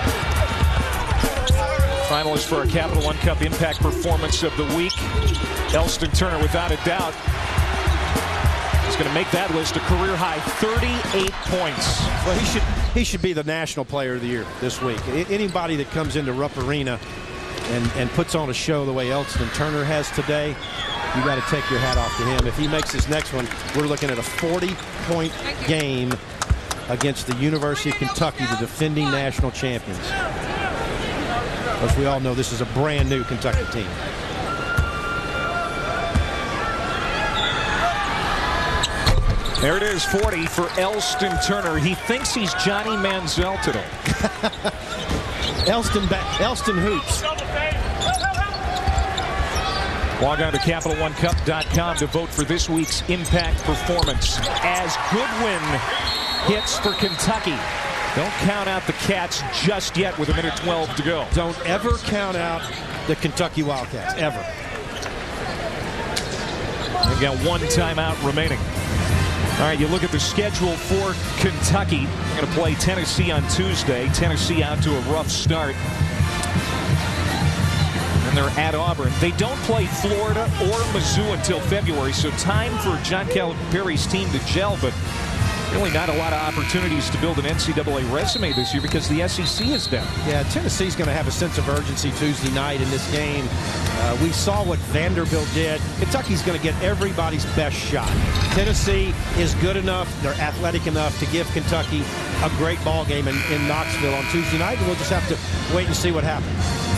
Finalists for our Capital One Cup Impact Performance of the Week. Elston Turner, without a doubt, is going to make that list a career-high thirty-eight points. Well, he should he should be the National Player of the Year this week. Anybody that comes into Rupp Arena and, and puts on a show the way Elston Turner has today, you got to take your hat off to him. If he makes his next one, we're looking at a forty-point game against the University of Kentucky, the defending national champions. Of course, we all know this is a brand new Kentucky team. There it is, forty for Elston Turner. He thinks he's Johnny Manziel today. Elston, Elston hoops. Log on to Capital One Cup dot com to vote for this week's Impact Performance. As Goodwin hits for Kentucky. Don't count out the Cats just yet with a minute twelve to go. Don't ever count out the Kentucky Wildcats, ever. They've got one timeout remaining. All right, you look at the schedule for Kentucky. They're going to play Tennessee on Tuesday. Tennessee out to a rough start. And they're at Auburn. They don't play Florida or Mizzou until February, so time for John Calipari's team to gel, but really not a lot of opportunities to build an N C double A resume this year because the S E C is down. Yeah, Tennessee's going to have a sense of urgency Tuesday night in this game. Uh, we saw what Vanderbilt did. Kentucky's going to get everybody's best shot. Tennessee is good enough, they're athletic enough to give Kentucky a great ball game in, in Knoxville on Tuesday night, and we'll just have to wait and see what happens.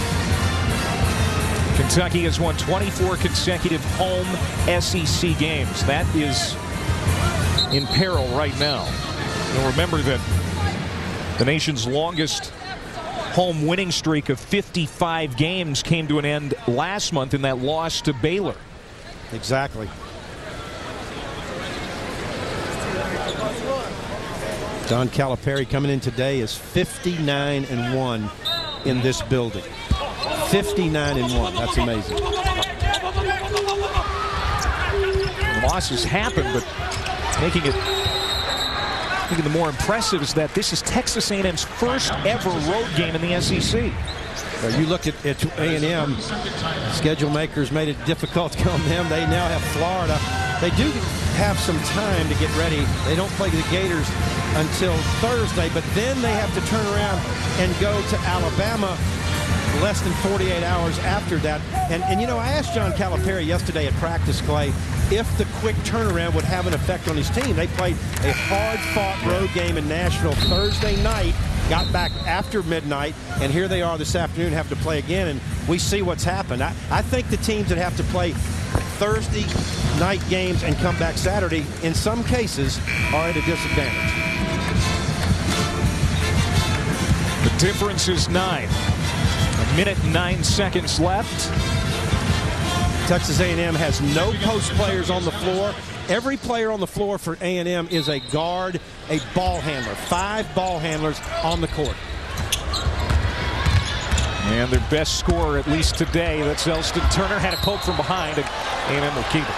Kentucky has won twenty-four consecutive home S E C games. That is in peril right now. You'll remember that the nation's longest home winning streak of fifty-five games came to an end last month in that loss to Baylor. Exactly. John Calipari coming in today is fifty-nine and one in this building. fifty-nine and one. That's amazing. Losses happen, but making it making the more impressive is that this is Texas A and M's first ever road game in the S E C. Well, you look at, at A and M, schedule makers made it difficult on them. They now have Florida. They do have some time to get ready. They don't play the Gators until Thursday, but then they have to turn around and go to Alabama less than forty-eight hours after that. And, and you know, I asked John Calipari yesterday at practice, Clay, if the quick turnaround would have an effect on his team. They played a hard-fought road game in Nashville Thursday night, got back after midnight, and here they are this afternoon, have to play again, and we see what's happened. I, I think the teams that have to play Thursday night games and come back Saturday, in some cases, are at a disadvantage. The difference is nine. A minute and nine seconds left. Texas A and M has no post players on the floor. Every player on the floor for A and M is a guard, a ball handler. Five ball handlers on the court. And their best scorer, at least today, that's Elston Turner, had a poke from behind, and A and M will keep it.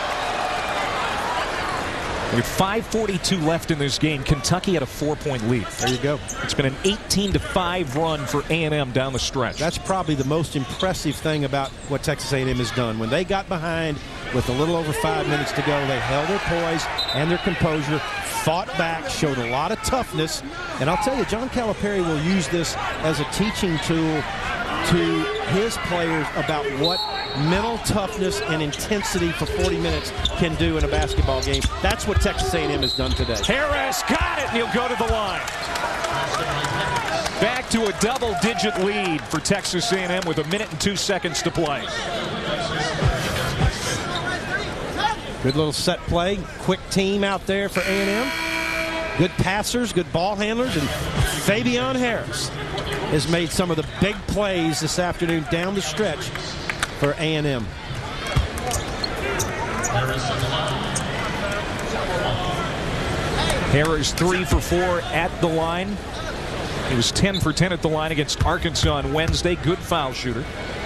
With five forty-two left in this game, Kentucky had a four-point lead. There you go. It's been an eighteen to five run for A and M down the stretch. That's probably the most impressive thing about what Texas A and M has done. When they got behind with a little over five minutes to go, they held their poise and their composure, fought back, showed a lot of toughness. And I'll tell you, John Calipari will use this as a teaching tool to his players about what mental toughness and intensity for forty minutes can do in a basketball game. That's what Texas A and M has done today. Harris got it, and he'll go to the line. Back to a double-digit lead for Texas A and M with a minute and two seconds to play. Good little set play. Quick team out there for A and M. Good passers, good ball handlers, and Fabian Harris has made some of the big plays this afternoon down the stretch for A and M. Harris three for four at the line. He was ten for ten at the line against Arkansas on Wednesday. Good foul shooter.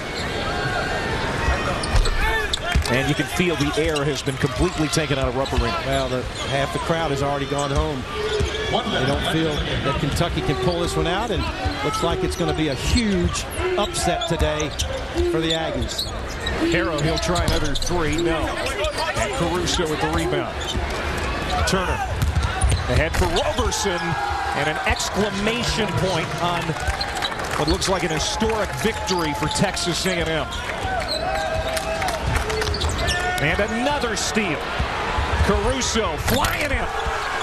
And you can feel the air has been completely taken out of Rupp Arena. Well, the, half the crowd has already gone home. They don't feel that Kentucky can pull this one out, and looks like it's going to be a huge upset today for the Aggies. Harrow, he'll try another three. No. And Caruso with the rebound. Turner ahead for Roberson, and an exclamation point on what looks like an historic victory for Texas A and M. And another steal. Caruso flying in.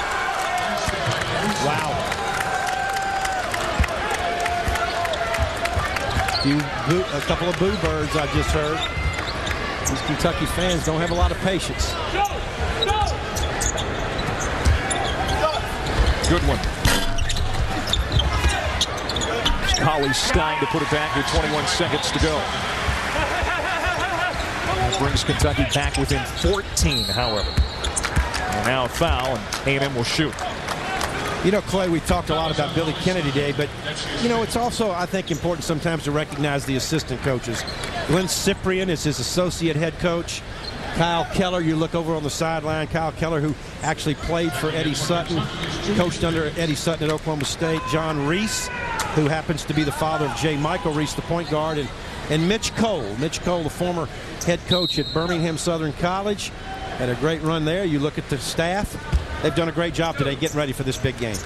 Wow. Few boo, a couple of boo birds I just heard. These Kentucky fans don't have a lot of patience. Good one. Cauley-Stein to put it back with twenty-one seconds to go. That brings Kentucky back within fourteen, however. And now a foul, and A and M will shoot. You know, Clay, we talked a lot about Billy Kennedy today, but, you know, it's also, I think, important sometimes to recognize the assistant coaches. Glenn Cyprian is his associate head coach. Kyle Keller, you look over on the sideline. Kyle Keller, who actually played for Eddie Sutton, coached under Eddie Sutton at Oklahoma State. John Reese, who happens to be the father of J. Michael Reese, the point guard, and, and Mitch Cole. Mitch Cole, the former head coach at Birmingham Southern College, had a great run there. You look at the staff. They've done a great job today getting ready for this big game.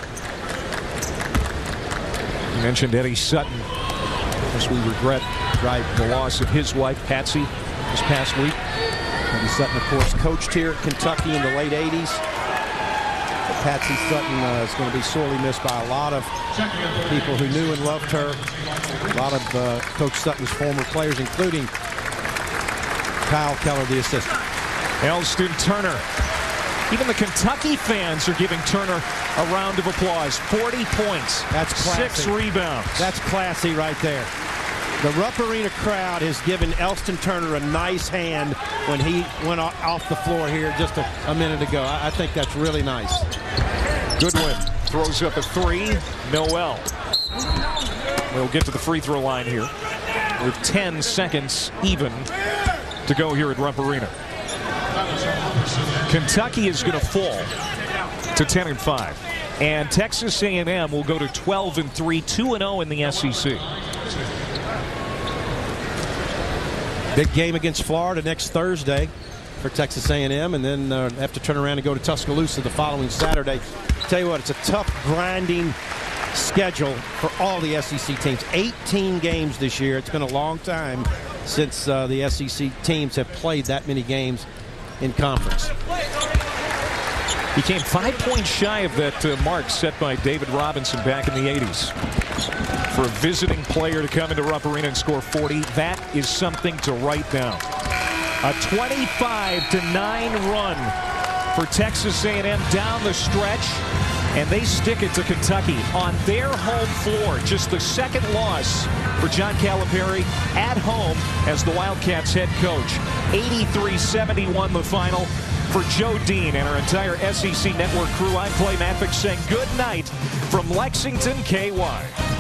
You mentioned Eddie Sutton. As we regret right, the loss of his wife, Patsy, this past week. Eddie Sutton, of course, coached here at Kentucky in the late eighties. But Patsy Sutton uh, is going to be sorely missed by a lot of people who knew and loved her. A lot of uh, Coach Sutton's former players, including Kyle Keller, the assistant. Elston Turner. Even the Kentucky fans are giving Turner a round of applause. forty points. That's classy. Six rebounds. That's classy right there. The Rupp Arena crowd has given Elston Turner a nice hand when he went off the floor here just a, a minute ago. I, I think that's really nice. Goodwin throws up a three. Noel will get to the free throw line here with ten seconds even to go here at Rupp Arena. Kentucky is going to fall to ten and five, and Texas A and M will go to twelve and three, two and oh in the S E C. Big game against Florida next Thursday for Texas A and M, and then uh, have to turn around and go to Tuscaloosa the following Saturday. Tell you what, it's a tough, grinding schedule for all the S E C teams. eighteen games this year. It's been a long time since uh, the S E C teams have played that many games in conference. He came five points shy of that uh, mark set by David Robinson back in the eighties. For a visiting player to come into Rupp Arena and score forty, that is something to write down. A twenty-five to nine run for Texas A and M down the stretch, and they stick it to Kentucky on their home floor. Just the second loss for John Calipari at home as the Wildcats head coach. eighty-three seventy-one the final. For Joe Dean and our entire S E C Network crew, I'm Clay Matvick saying good night from Lexington, K Y.